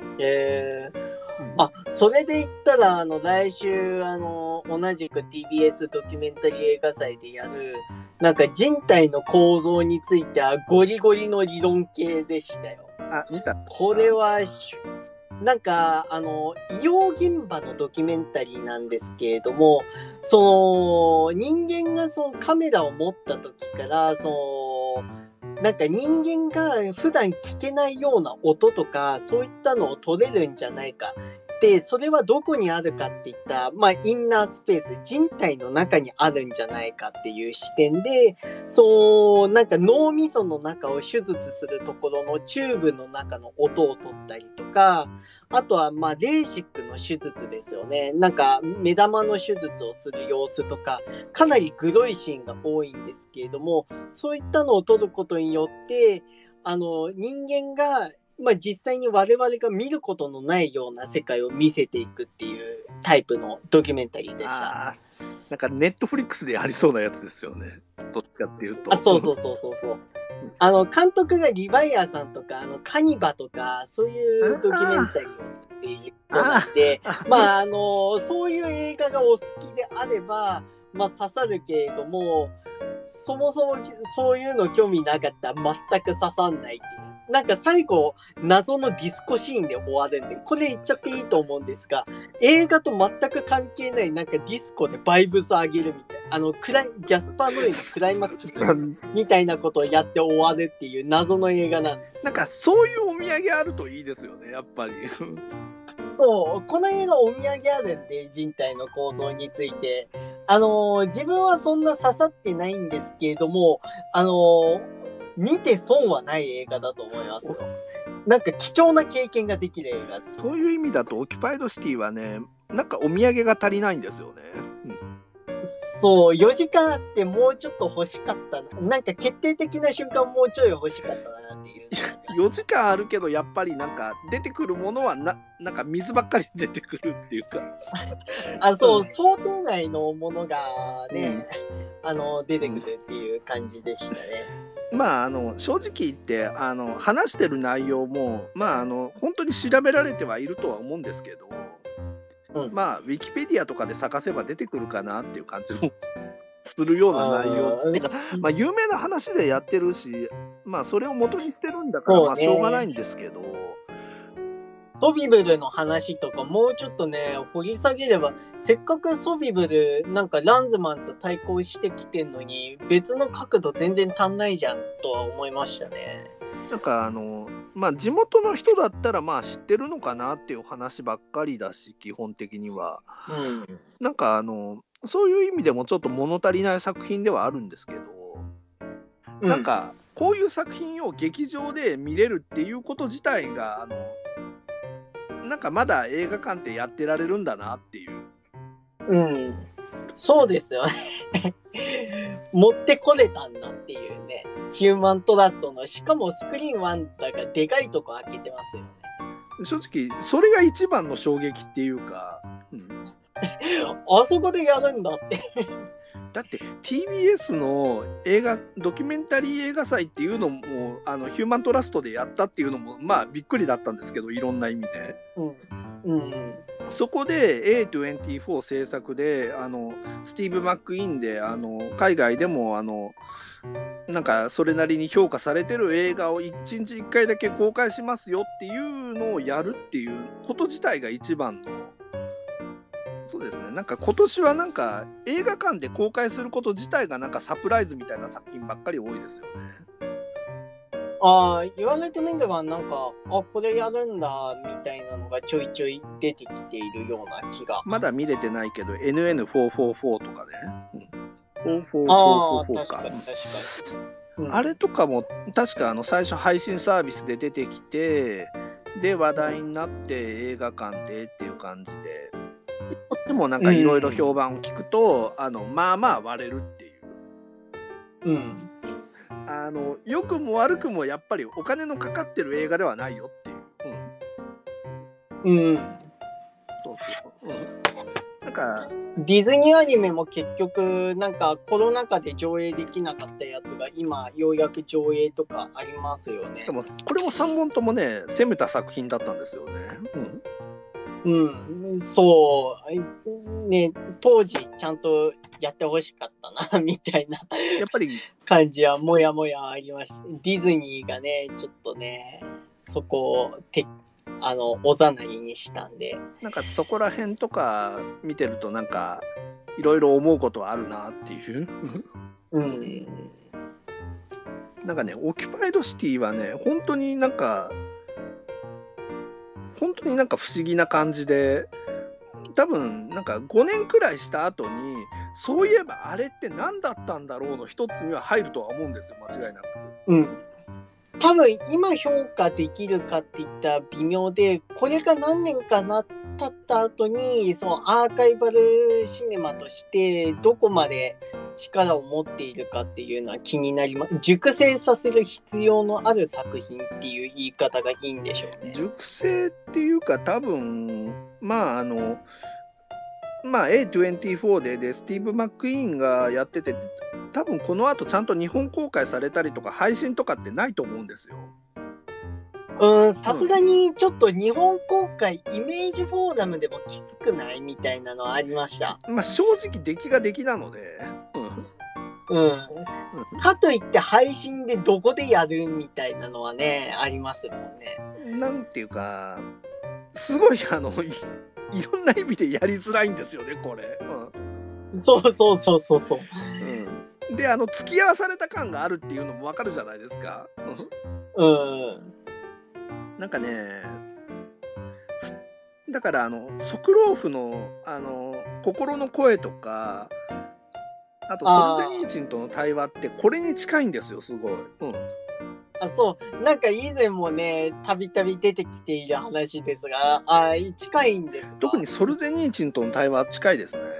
それで言ったら来週同じく TBS ドキュメンタリー映画祭でやるなんか人体の構造についてはゴリゴリの理論系でしたよ。 見た。 これはなんか医療現場のドキュメンタリーなんですけれども、人間がカメラを持った時からなんか人間が普段聞けないような音とかそういったのを撮れるんじゃないか。でそれはどこにあるかっていったインナースペース人体の中にあるんじゃないかっていう視点でなんか脳みその中を手術するところのチューブの中の音を取ったりとか、あとはレーシックの手術ですよね。なんか目玉の手術をする様子とかかなりグロいシーンが多いんですけれども、そういったのを撮ることによって人間が実際に我々が見ることのないような世界を見せていくっていうタイプのドキュメンタリーでした。 なんかネットフリックスでありそうなやつですよね。どっちかっていうと。 そう。監督がリヴァイアさんとかカニバとかそういうドキュメンタリーをっていう子なんで、そういう映画がお好きであれば刺さるけれども、そもそもそういうの興味なかったら全く刺さんないっていう。なんか最後謎のディスコシーンで終わるんでこれ言っちゃっていいと思うんですが、映画と全く関係ないなんかディスコでバイブス上げるみたいなギャスパーノイのクライマックスみたいなことをやって終わるっていう謎の映画なんです。 なんかそういうお土産あるといいですよねやっぱり。 この映画お土産あるんで人体の構造について自分はそんな刺さってないんですけれども見て損はない映画だと思いますよ。なんか貴重な経験ができる映画です。 そういう意味だとオキュパイドシティはねなんかお土産が足りないんですよね。 4時間あってもうちょっと欲しかったなんか決定的な瞬間もうちょい欲しかったなっていう。 4時間あるけどやっぱりなんか出てくるものはなんか水ばっかり出てくるっていうか想定内のものがね、出てくるっていう感じでしたね。 正直言って話してる内容も本当に調べられてはいるとは思うんですけど、ウィキペディアとかで探せば出てくるかなっていう感じもするような内容ってか、有名な話でやってるしそれを元にしてるんだからしょうがないんですけど、 ソビブルの話とかもうちょっとね掘り下げれば、せっかくソビブルなんかランズマンと対抗してきてんのに別の角度全然足んないじゃんとは思いましたね。 なんか地元の人だったら知ってるのかなっていう話ばっかりだし基本的には、なんかそういう意味でもちょっと物足りない作品ではあるんですけど、なんかこういう作品を劇場で見れるっていうこと自体がなんかまだ映画館ってやってられるんだなっていう。 うん、そうですよね持ってこれたんだっていうね、ヒューマントラストの、しかもスクリーン1だからでかいとこ開けてますよね。 正直それが一番の衝撃っていうか、 あそこでやるんだってだって TBS のドキュメンタリー映画祭っていうのもヒューマントラストでやったっていうのもまあびっくりだったんですけど、いろんな意味で、そこで A24 制作でスティーブ・マック・イーンで海外でもなんかそれなりに評価されてる映画を1日1回だけ公開しますよっていうのをやるっていうこと自体が一番の、そうですね、なんか今年はなんか映画館で公開すること自体がなんかサプライズみたいな作品ばっかり多いですよね。 言われてみればなんかこれやるんだみたいなのがちょいちょい出てきているような気が。 まだ見れてないけど NN444 とかね、 444か、確かに、 あれとかも確か最初配信サービスで出てきて、で話題になって映画館でっていう感じで、でもなんかいろいろ評判を聞くと、まあまあ割れるっていう、良くも悪くもやっぱりお金のかかってる映画ではないよっていう、そうそう、なんかディズニーアニメも結局なんかコロナ禍で上映できなかったやつが今ようやく上映とかありますよね。 でもこれも3本ともね攻めた作品だったんですよね。 そうね、当時ちゃんとやってほしかったなみたいなやっぱり感じはもやもやありました。ディズニーがねちょっとねそこをおざなりにしたんで、 なんかそこら辺とか見てるとなんかいろいろ思うことはあるなっていうなんかね、オキュパイドシティはね本当になんか不思議な感じで、多分なんか5年くらいした後にそういえばあれって何だったんだろうの一つには入るとは思うんですよ、間違いなく。 多分今評価できるかっていったら微妙で、これが何年か経った後にそのアーカイバルシネマとしてどこまで力を持っているかっていうのは気になります。熟成させる必要のある作品っていう言い方がいいんでしょうね。 熟成っていうか多分まあA24 でスティーブ・マック・イーンがやってて、多分この後ちゃんと日本公開されたりとか配信とかってないと思うんですよ。 さすがにちょっと日本公開イメージフォーラムでもきつくないみたいなのはありました。 まあ正直出来が出来なので、 かといって配信でどこでやるみたいなのはねありますもんね。 なんていうかすごいいろんな意味でやりづらいんですよねこれ。 そう。 で付き合わされた感があるっていうのもわかるじゃないですか。なんかね、だからソクローフの心の声とか、あとソルゼニーチンとの対話ってこれに近いんですよ、すごい。 そうなんか以前もねたびたび出てきている話ですが、近いんですか。 特にソルゼニーチンとの対話近いですね。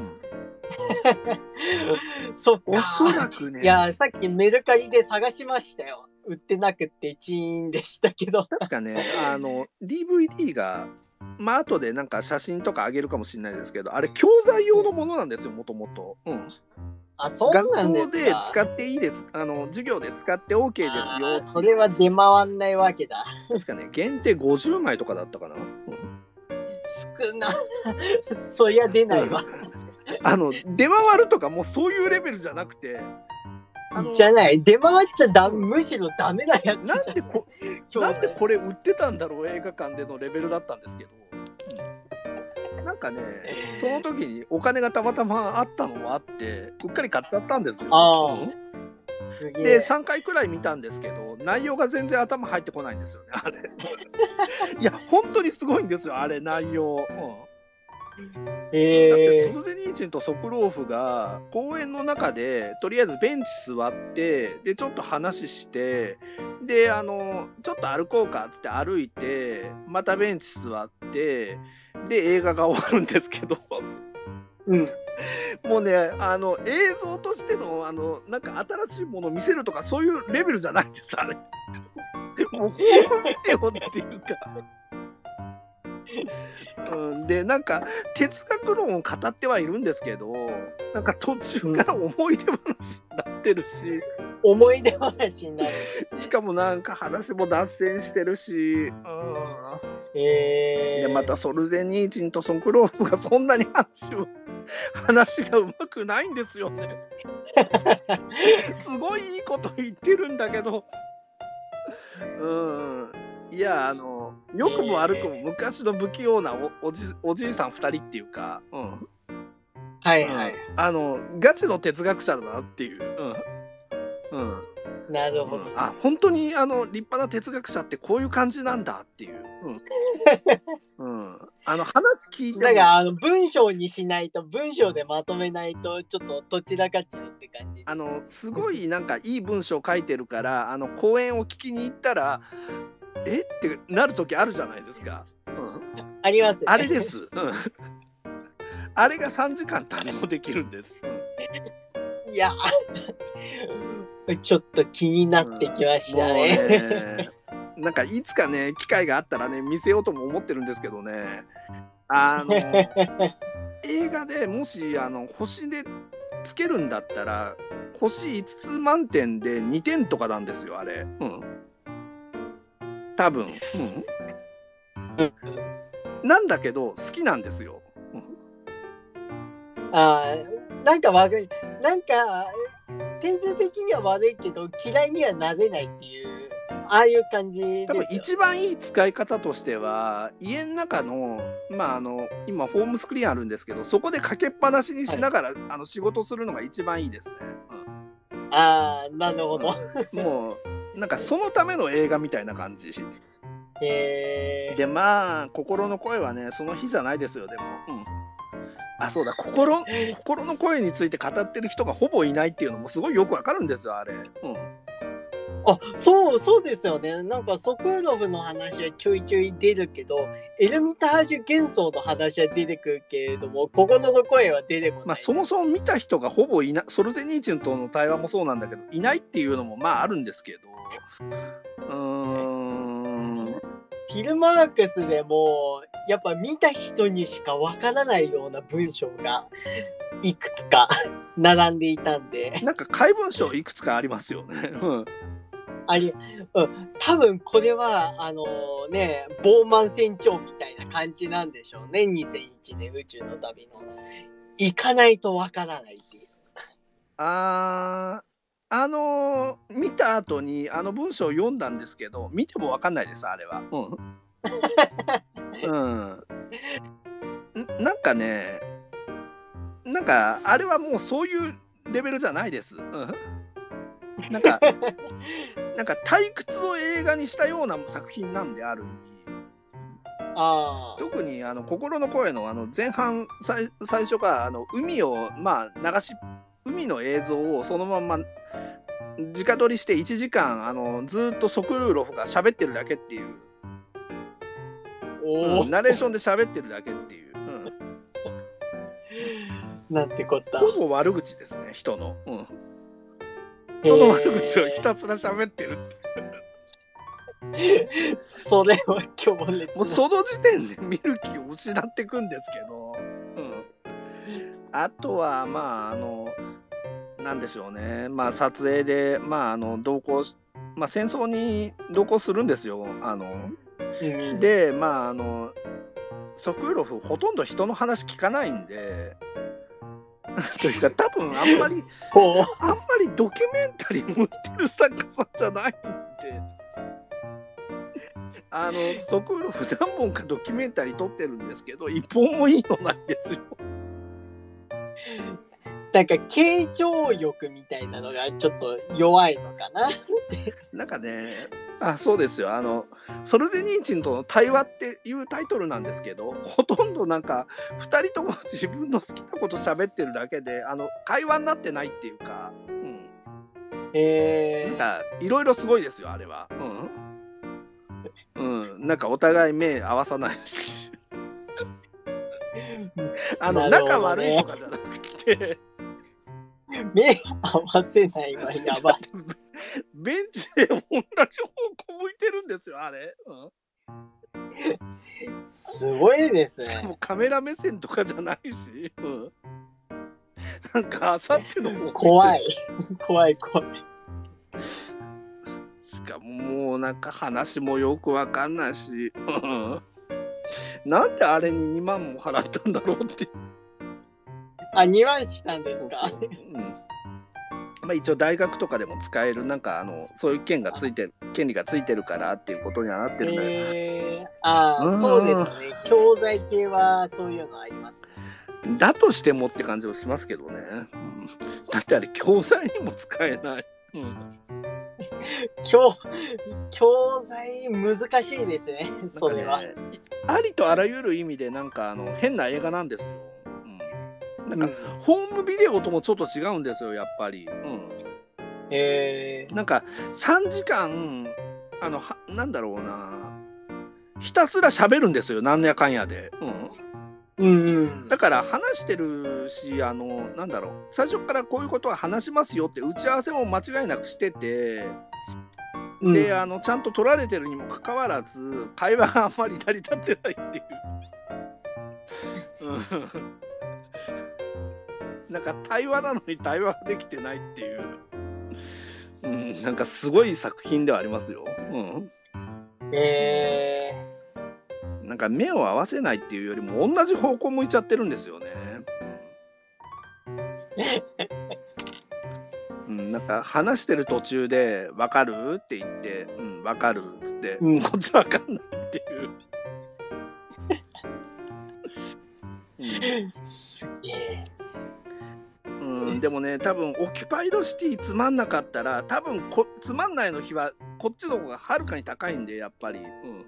そっか、 おそらくね。 いやさっきメルカリで探しましたよ。売ってなくてチーンでしたけど、 確かねDVD が後でなんか写真とかあげるかもしれないですけど、あれ教材用のものなんですよ、もともと。 そうなんですか。 学校で使っていいです、授業で使って OK ですよ。 それは出回んないわけだ。 確かね限定50枚とかだったかな。 少なそりゃ出ないわ。 出回るとかもうそういうレベルじゃなくて、 じゃない出回っちゃむしろダメなやつじゃん。 なんでこれ売ってたんだろう映画館でのレベルだったんですけど、なんかねその時にお金がたまたまあったのもあってうっかり買っちゃったんですよ。で3回くらい見たんですけど内容が全然頭入ってこないんですよねあれ。いや本当にすごいんですよあれ内容。 ってソルゼニーチンとソクローフが公園の中でとりあえずベンチ座ってでちょっと話してでちょっと歩こうかっつって歩いてまたベンチ座ってで映画が終わるんですけどもうね映像としてのなんか新しいものを見せるとかそういうレベルじゃないんですあれ。もうホームビデオっていうか。でなんか哲学論を語ってはいるんですけどなんか途中から思い出話になってるし、 思い出話になるしかもなんか話も脱線してるし、でまたソルゼニーチンとソクローフがそんなに話がうまくないんですよね。すごいいいこと言ってるんだけどいや良くも悪くも昔の不器用なおじいさん2人っていうか、 はいはい、 ガチの哲学者だなっていう、 なるほど、 本当に立派な哲学者ってこういう感じなんだっていう、話聞いてもだから文章にしないと文章でまとめないとちょっとどちらかっちゃうって感じすごいなんかいい文章書いてるから講演を聞きに行ったらってなる時あるじゃないですか。 あります、ね、 あれです、あれが3時間堪能できるんです。 いやちょっと気になってきましたね。 なんかいつかね機会があったらね見せようとも思ってるんですけどね映画でもし星でつけるんだったら星5つ満点で2点とかなんですよあれ。多分、なんだけど好きなんですよ。 なんか悪い、なんか点数的には悪いけど嫌いにはなれないっていうああいう感じですよ。 多分一番いい使い方としては家の中の今ホームスクリーンあるんですけどそこでかけっぱなしにしながら、仕事するのが一番いいですね。 なるほど、 もうなんかそのための映画みたいな感じ。で心の声はねその日じゃないですよでも。そうだ心の声について語ってる人がほぼいないっていうのもすごいよくわかるんですよあれ。 そうですよね。なんかソクロフの話はちょいちょい出るけどエルミタージュ幻想の話は出てくるけれども心の声は出てこない。 そもそも見た人がほぼいないソルゼニーチンとの対話もそうなんだけどいないっていうのもあるんですけどフィルマークスでもやっぱ見た人にしかわからないような文章がいくつか並んでいたんでなんか怪文書いくつかありますよね。 多分これはボーマン船長みたいな感じなんでしょうね。2001年宇宙の旅の行かないとわからないっていう。 見た後に文章を読んだんですけど見てもわかんないですあれは。なんかねなんかあれはもうそういうレベルじゃないです。なんか退屈を映画にしたような作品なんである意味。特に心の声の前半最初から海を海の映像をそのまんま直撮りして1時間ずっとソクルーロフが喋ってるだけっていう、ナレーションで喋ってるだけっていう、 なんてこった。 ほぼ悪口ですね人の、人の悪口をひたすら喋ってるってそれは強烈。 もうその時点で見る気を失っていくんですけど、あとはなんでしょうね撮影で同行戦争に同行するんですよ。でソクーロフほとんど人の話聞かないんでというか多分あんまりドキュメンタリー向いてる作家さんじゃないんでソクーロフ何本かドキュメンタリー撮ってるんですけど一本もいいのないですよ。 なんか傾聴欲みたいなのがちょっと弱いのかななんかねそうですよ。ソルゼニーチンとの対話っていうタイトルなんですけど、ほとんどなんか2人とも自分の好きなこと喋ってるだけで会話になってないっていうか、なんかいろいろすごいですよあれは。なんかお互い目合わさないし仲悪いとかじゃなくて目合わせないはやばい。 ベンチで同じ方向向いてるんですよあれ。 すごいですしかね。 もカメラ目線とかじゃないし、なんかあさっての方怖い怖い怖い。 しかももうなんか話もよくわかんないし、なんであれに2万も払ったんだろうって。 2万したんですか。 まあ一応大学とかでも使えるなんかそういう権利がついてるからっていうことにはなってるんだけど、 そうですね。教材系はそういうのありますね。 だとしてもって感じはしますけどね。だってあれ教材にも使えない。 教材難しいですね。それは、 ありとあらゆる意味でなんか変な映画なんですよ。なんか、ホームビデオともちょっと違うんですよやっぱり。なんか3時間なんだろうな、ひたすら喋るんですよなんやかんやで。だから話してるしなんだろう、最初からこういうことは話しますよって打ち合わせも間違いなくしてて、でちゃんと取られてるにもかかわらず会話があんまり成り立ってないっていうなんか対話なのに対話ができてないっていう、なんかすごい作品ではありますよ。なんか目を合わせないっていうよりも同じ方向向いちゃってるんですよね。なんか話してる途中で「分かる?」って言って「うん分かる」っつって、こっち分かんないっていう。すげえ。 でもね多分オキュパイドシティつまんなかったら多分つまんないの日はこっちの方がはるかに高いんでやっぱり。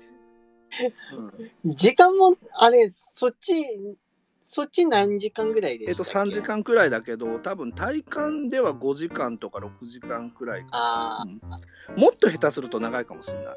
時間もあれそっち何時間ぐらいでしたっけ ？3時間くらいだけど多分体感では5時間とか6時間くらいかな。もっと下手すると長いかもしれない。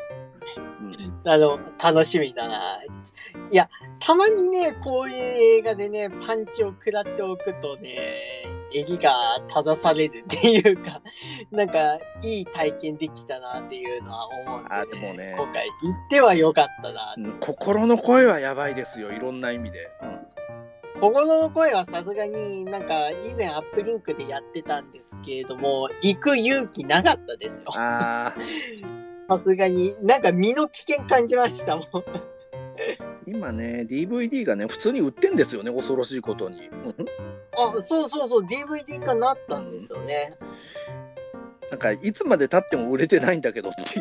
楽しみだな。いやたまにねこういう映画でねパンチを食らっておくとね襟が正されるっていうかなんかいい体験できたなっていうのは思うんで、 でもね今回行ってはよかったな。 心の声はやばいですよいろんな意味で。 心の声はさすがになんか以前アップリンクでやってたんですけれども行く勇気なかったですよ。さすがになんか身の危険感じましたもん。 今ね DVD がね普通に売ってんですよね恐ろしいことに。 そう DVD 化なったんですよね。 なんかいつまで経っても売れてないんだけどっていう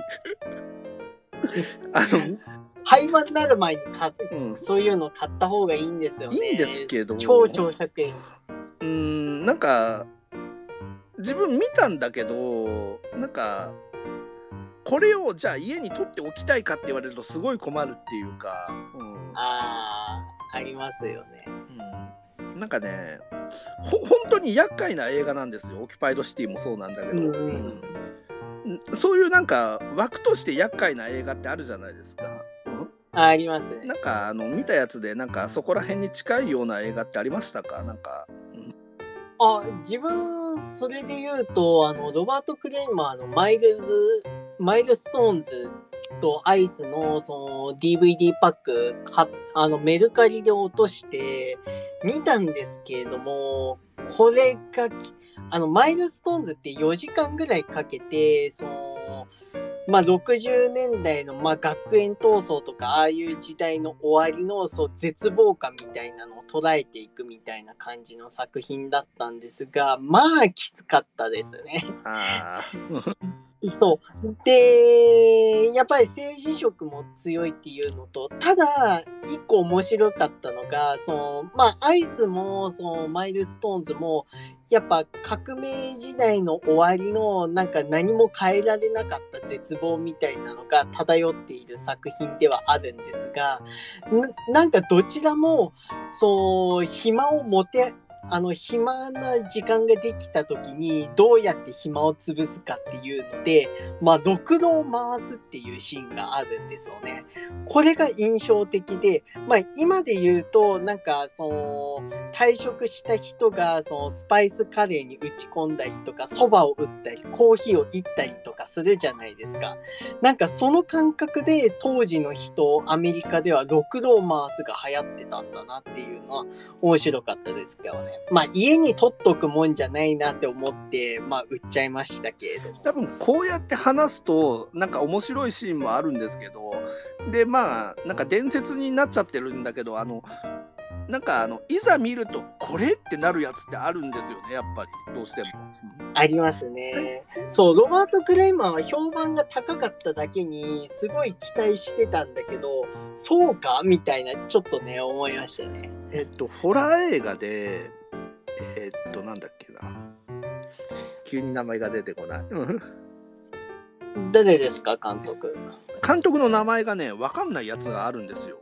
廃盤になる前にそういうの買った方がいいんですよね。 いいんですけど超長尺円。なんか自分見たんだけどなんかこれをじゃあ家に取っておきたいかって言われるとすごい困るっていうか、 ありますよね。 なんかね本当に厄介な映画なんですよオキュパイドシティもそうなんだけど、そういうなんか枠として厄介な映画ってあるじゃないですか。 ありますね。 なんか見たやつでなんかそこら辺に近いような映画ってありましたか？なんか、 自分それで言うとロバート・クレイマーのマイルストーンズとアイスのその DVD パックメルカリで落として見たんですけれども、これがマイルストーンズって4時間ぐらいかけて60年代の学園闘争とかああいう時代の終わりの絶望感みたいなのを捉えていくみたいな感じの作品だったんですが、きつかったですね。 そうでやっぱり政治色も強いっていうのと、ただ一個面白かったのがアイスもマイルストーンズもやっぱ革命時代の終わりのなんか何も変えられなかった絶望みたいなのが漂っている作品ではあるんですが、なんかどちらも暇を持て暇な時間ができた時にどうやって暇を潰すかっていうので、ろくろを回すっていうシーンがあるんですよね。これが印象的で、今で言うとなんか退職した人がスパイスカレーに打ち込んだりとか、そばを打ったりコーヒーをいったりとかするじゃないですか。なんかその感覚で当時の人、アメリカではろくろを回すが流行ってたんだなっていうのは面白かったですけどね。家に取っとくもんじゃないなって思って、売っちゃいましたけれども。 多分こうやって話すとなんか面白いシーンもあるんですけど、でなんか伝説になっちゃってるんだけど、なんかいざ見るとこれってなるやつってあるんですよね、やっぱりどうしても。 ありますね。ロバート・クレイマーは評判が高かっただけにすごい期待してたんだけど、そうかみたいなちょっとね思いましたね。 ホラー映画でなんだっけな、急に名前が出てこない。 誰ですか、監督？ 監督の名前がね分かんないやつがあるんですよ。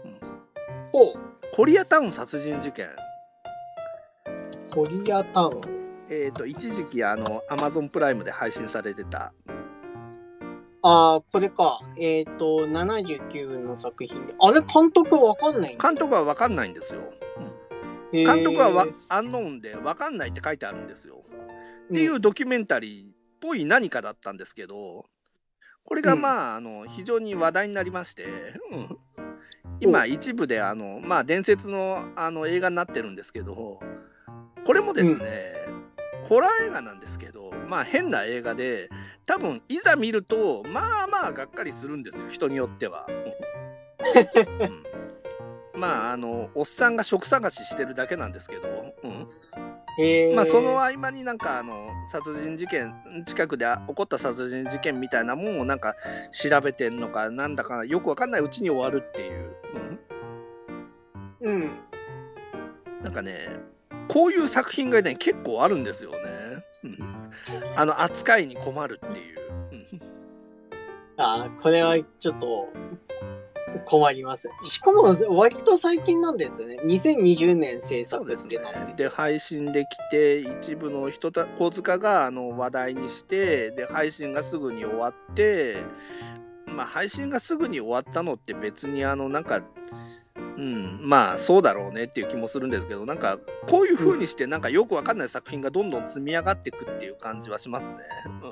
コリアタウン殺人事件。 コリアタウン。 一時期Amazon プライムで配信されてた。 これか。79分の作品で。あれ、監督わかんないんですか？ 監督はわかんないんですよ。監督はアンノーンでわかんないって書いてあるんですよ。っていうドキュメンタリーっぽい何かだったんですけど、これが非常に話題になりまして、今一部で伝説の映画になってるんですけど、これもですね、ホラー映画なんですけど、変な映画で、多分いざ見るとがっかりするんですよ、人によっては。おっさんが職探ししてるだけなんですけど、その合間になんか殺人事件、近くで起こった殺人事件みたいなもんをなんか調べてんのかなんだかよくわかんないうちに終わるっていう。なんかね、こういう作品がね結構あるんですよね。扱いに困るっていう。 これはちょっと困ります。しかも割と最近なんですよね。2020年制作ってなってて、 配信できて、一部の人小塚が話題にして、で配信がすぐに終わって、配信がすぐに終わったのって別になんかそうだろうねっていう気もするんですけど、なんかこういう風にしてなんかよくわかんない作品がどんどん積み上がっていくっていう感じはしますね。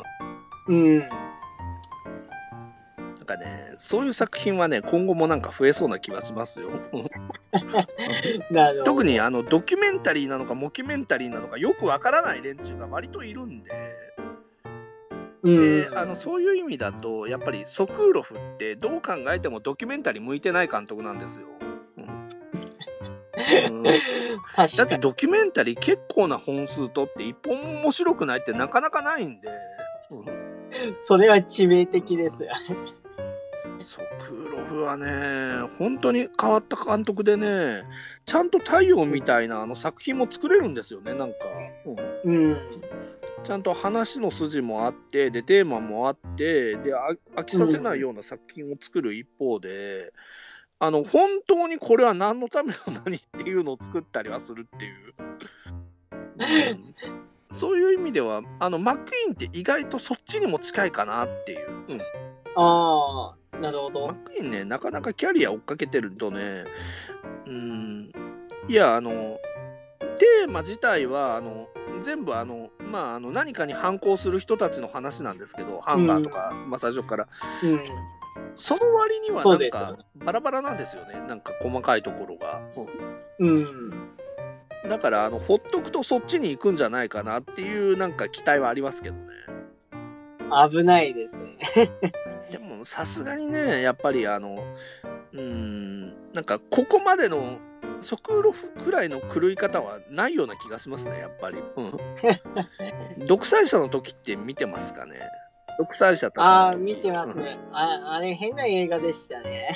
なんかね、そういう作品はね今後もなんか増えそうな気はしますよ。特にドキュメンタリーなのかモキュメンタリーなのかよくわからない連中が割といるんで。そういう意味だとやっぱりソクーロフってどう考えてもドキュメンタリー向いてない監督なんですよ。だってドキュメンタリー結構な本数とって一本も面白くないってなかなかないんで、 それは致命的ですよ。 ソクーロフはね本当に変わった監督でね、ちゃんと太陽みたいな作品も作れるんですよね。なんか、ちゃんと話の筋もあって、でテーマもあって、で飽きさせないような作品を作る一方で、本当にこれは何のための何っていうのを作ったりはするっていう、そういう意味ではマックイーンって意外とそっちにも近いかなっていう。 なるほど。 マックイーンねなかなかキャリア追っかけてるとね、いやテーマ自体は全部何かに反抗する人たちの話なんですけど、ハンガーとかマッサージ所から、その割にはなんかバラバラなんですよね、なんか細かいところが。だからほっとくとそっちに行くんじゃないかなっていうなんか期待はありますけどね。 危ないですね。 でもさすがにねやっぱりなんかここまでのソクーロフくらいの狂い方はないような気がしますね、やっぱり。独裁者の時って見てますかね。 独裁者たち。 ああ、見てますね。あれ変な映画でしたね。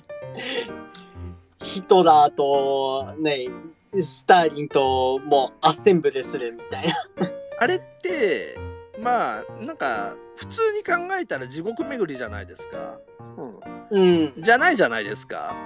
ヒトラーとね、スターリンともうアッセンブルするみたいな。 あれってまあなんか普通に考えたら地獄巡りじゃないですか。じゃないじゃないですか。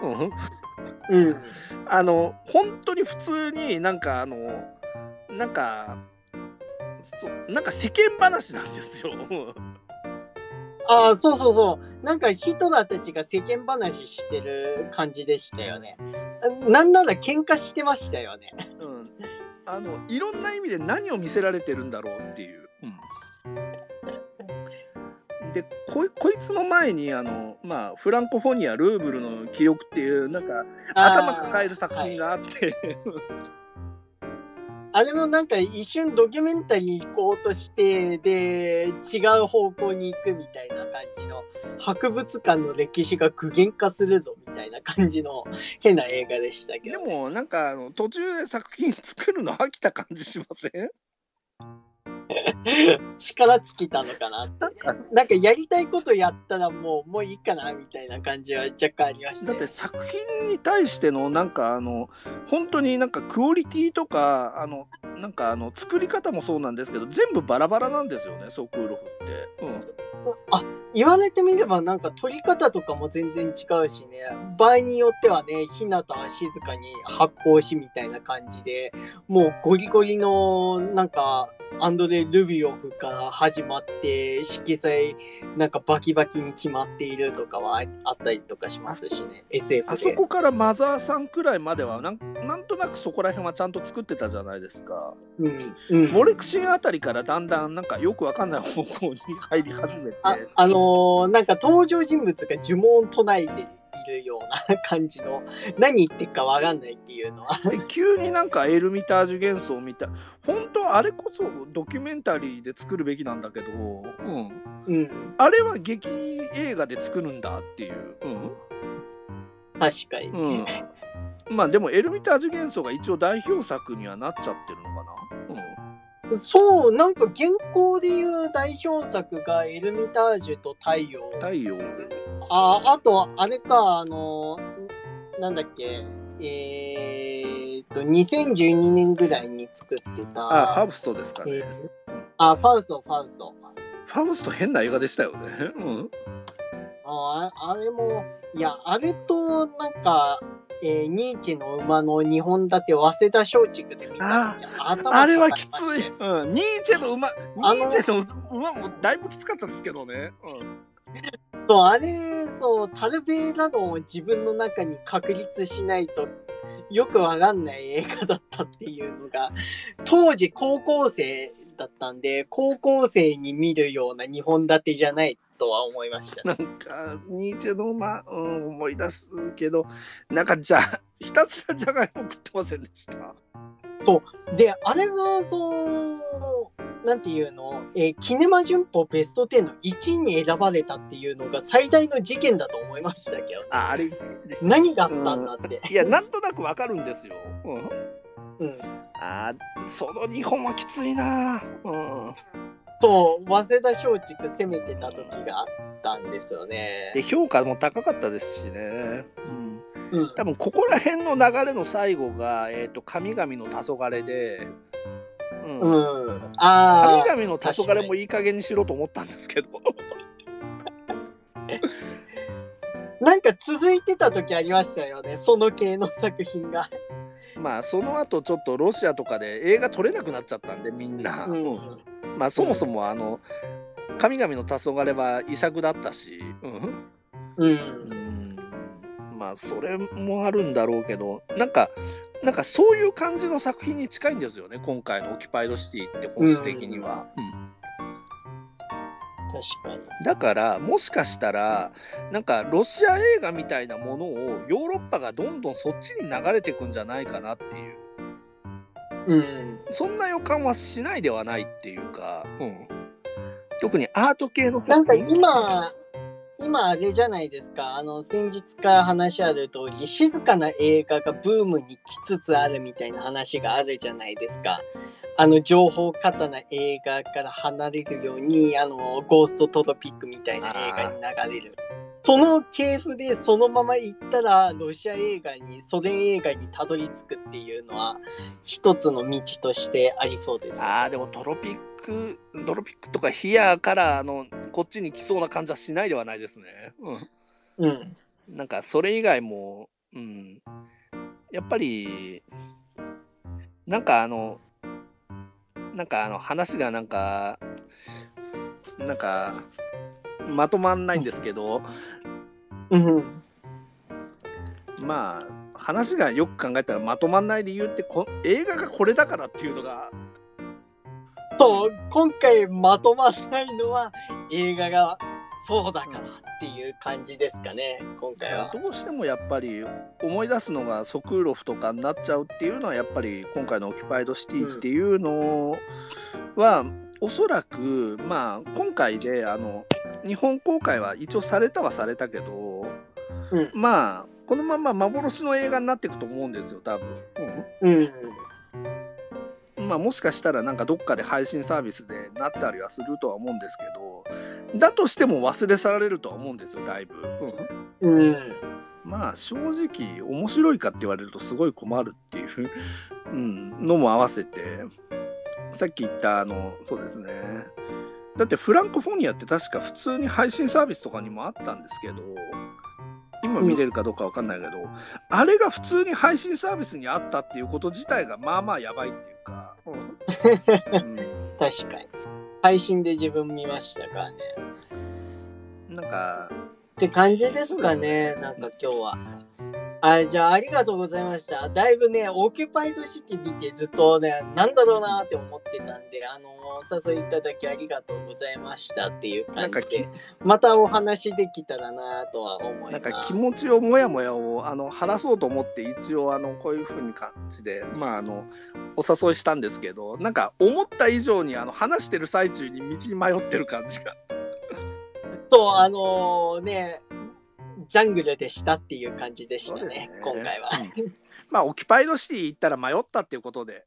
本当に普通になんかなんか世間話なんですよ。 ああ、そうそうそう。なんかヒトラーたちが世間話してる感じでしたよね。なんなら喧嘩してましたよね。 いろんな意味で何を見せられてるんだろうっていう。でこいつの前にフランコフォニアルーブルの記憶っていうなんか頭抱える作品があって、 あれもなんか一瞬ドキュメンタリー行こうとしてで違う方向に行くみたいな感じの博物館の歴史が具現化するぞみたいな感じの変な映画でしたけど、 でもなんか途中で作品作るの飽きた感じしません？ 力尽きたのかなって。なんかやりたいことやったらもういいかなみたいな感じは若干ありました、ね。 だって作品に対してのなんか本当になんかクオリティとかなんか作り方もそうなんですけど全部バラバラなんですよね、ソクーロフって。 あ、言われてみればなんか撮り方とかも全然違うしね、場合によってはね、日向は静かに発光しみたいな感じでもうゴリゴリのなんかアンドレ・ルビオフから始まって色彩なんかバキバキに決まっているとかはあったりとかしますしね、 SF で。 あそこからマザーさんくらいまではなんとなくそこら辺はちゃんと作ってたじゃないですか。モレクシンあたりからだんだんなんかよくわかんない方向に入り始めて、 なんか登場人物が呪文を唱えているような感じの、何言ってるかわかんないっていうのはで急になんかエルミタージュ幻想みたい、本当はあれこそドキュメンタリーで作るべきなんだけど、あれは劇映画で作るんだっていう、 確かに、 まあでもエルミタージュ幻想が一応代表作にはなっちゃってるのかな。 そう、なんか現行でいう代表作がエルミタージュと太陽。あとあれか、なんだっけ、2012年ぐらいに作ってたファウストですかね。 ファウスト変な映画でしたよね。 あれも、いや、あれとなんかニーチェの馬の2本立て早稲田松竹で見た時あれはきつい。ニーチェの馬もだいぶきつかったですけどね。 そう、あれ、そう、タルベラノを自分の中に確立しないとよくわかんない映画だったっていうのが、当時高校生だったんで、高校生に見るような2本立てじゃないとは思いました。 なんかニーチェの馬、思い出すけど、なんかひたすらじゃがいも食ってませんでした。 そうで、あれがなんていうの、キネマ旬報ベスト10の1位に選ばれたっていうのが最大の事件だと思いましたけど、 あれ何があったんだって。 いや、なんとなくわかるんですよ。その2本はきついな。 そう、早稲田松竹攻めてた時があったんですよね。 で、評価も高かったですしね。多分ここら辺の流れの最後が、神々の黄昏で、神々の黄昏もいい加減にしろと思ったんですけど。 なんか続いてた時ありましたよね、その系の作品が。 まあその後ちょっとロシアとかで映画撮れなくなっちゃったんでみんな。まあそもそも神々の黄昏は遺作だったし。まあそれもあるんだろうけど、なんかそういう感じの作品に近いんですよね、今回のオキュパイドシティって本質的には。 確かに。 だからもしかしたらなんかロシア映画みたいなものをヨーロッパがどんどんそっちに流れてくんじゃないかなっていう、そんな予感はしないではないっていうか、特にアート系のなんか今今あれじゃないですか。先日から話ある通り、静かな映画がブームに来つつあるみたいな話があるじゃないですか。情報過多な映画から離れるように、ゴーストトロピックみたいな映画に流れる。その系譜でそのまま行ったら、ロシア映画に、ソ連映画にたどり着くっていうのは、一つの道としてありそうです。 でもトロピックとかヒアからこっちに来そうな感じはしないではないですね。 うん。 なんかそれ以外も、やっぱりなんか話がなんかまとまんないんですけど、まあ話がよく考えたらまとまんない理由って映画がこれだからっていうのが、 そう今回まとまらないのは映画がそうだからっていう感じですかね、今回は。 どうしてもやっぱり思い出すのがソクーロフとかになっちゃうっていうのはやっぱり今回のオキュパイドシティっていうのは、おそらくまあ今回で日本公開は一応されたけど、まあこのまま幻の映画になっていくと思うんですよ多分。まあもしかしたらなんかどっかで配信サービスでなったりはするとは思うんですけど、だとしても忘れ去られるとは思うんですよだいぶ。まあ正直面白いかって言われるとすごい困るっていうのも合わせて、さっき言ったそうですね。だってフランコフォニアって確か普通に配信サービスとかにもあったんですけど、今見れるかどうかわかんないけど、あれが普通に配信サービスにあったっていうこと自体がまあまあやばいっていうか。 確かに配信で自分見ましたからね。 なんかって感じですかね。なんか今日はじゃあありがとうございました。だいぶねオキュパイドシティ見てずっとねなんだろうなって思ってたんで、お誘いいただきありがとうございましたっていう感じで、またお話できたらなとは思います。 なんか気持ちをもやもやを晴らそうと思って一応こういう風に感じでお誘いしたんですけど、なんか思った以上に話してる最中に道に迷ってる感じが。 そうねジャングルでしたっていう感じでしたね今回は。 まあオキュパイドシティ行ったら迷ったっていうことで。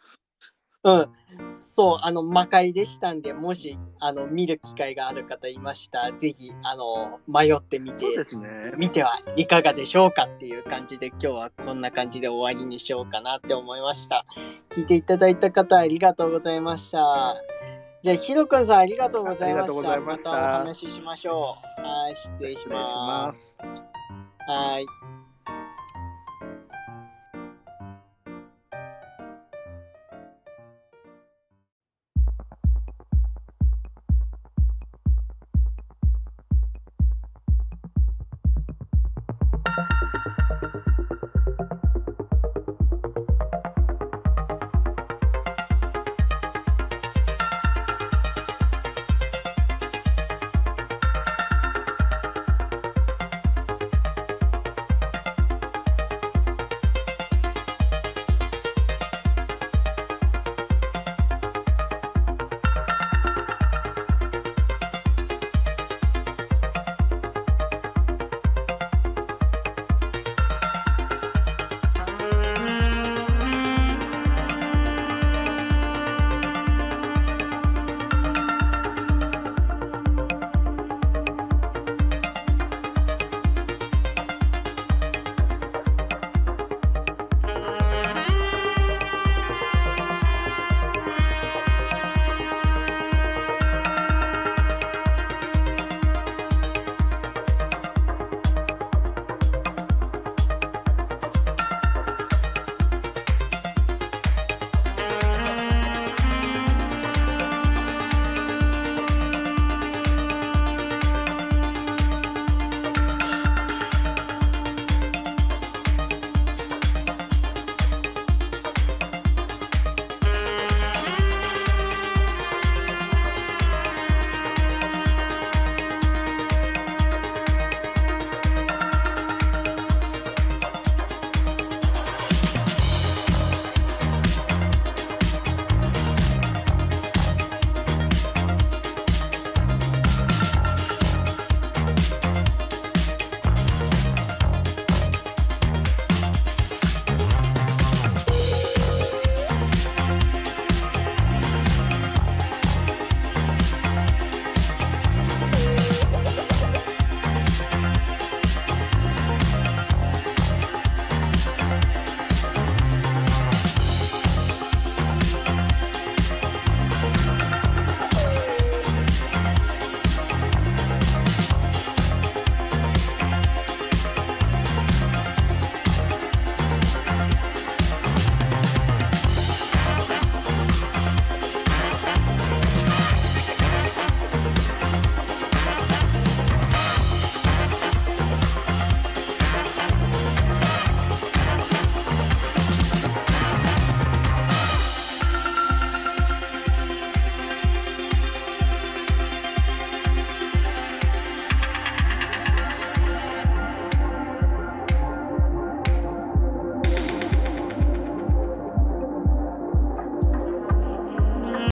そう魔界でしたんで、もし見る機会がある方いましたらぜひ迷ってみて、見てはいかがでしょうかっていう感じで、今日はこんな感じで終わりにしようかなって思いました。聞いていただいた方ありがとうございました。じゃあヒロくんさんありがとうございました。またお話ししましょう。はい、失礼します。はい。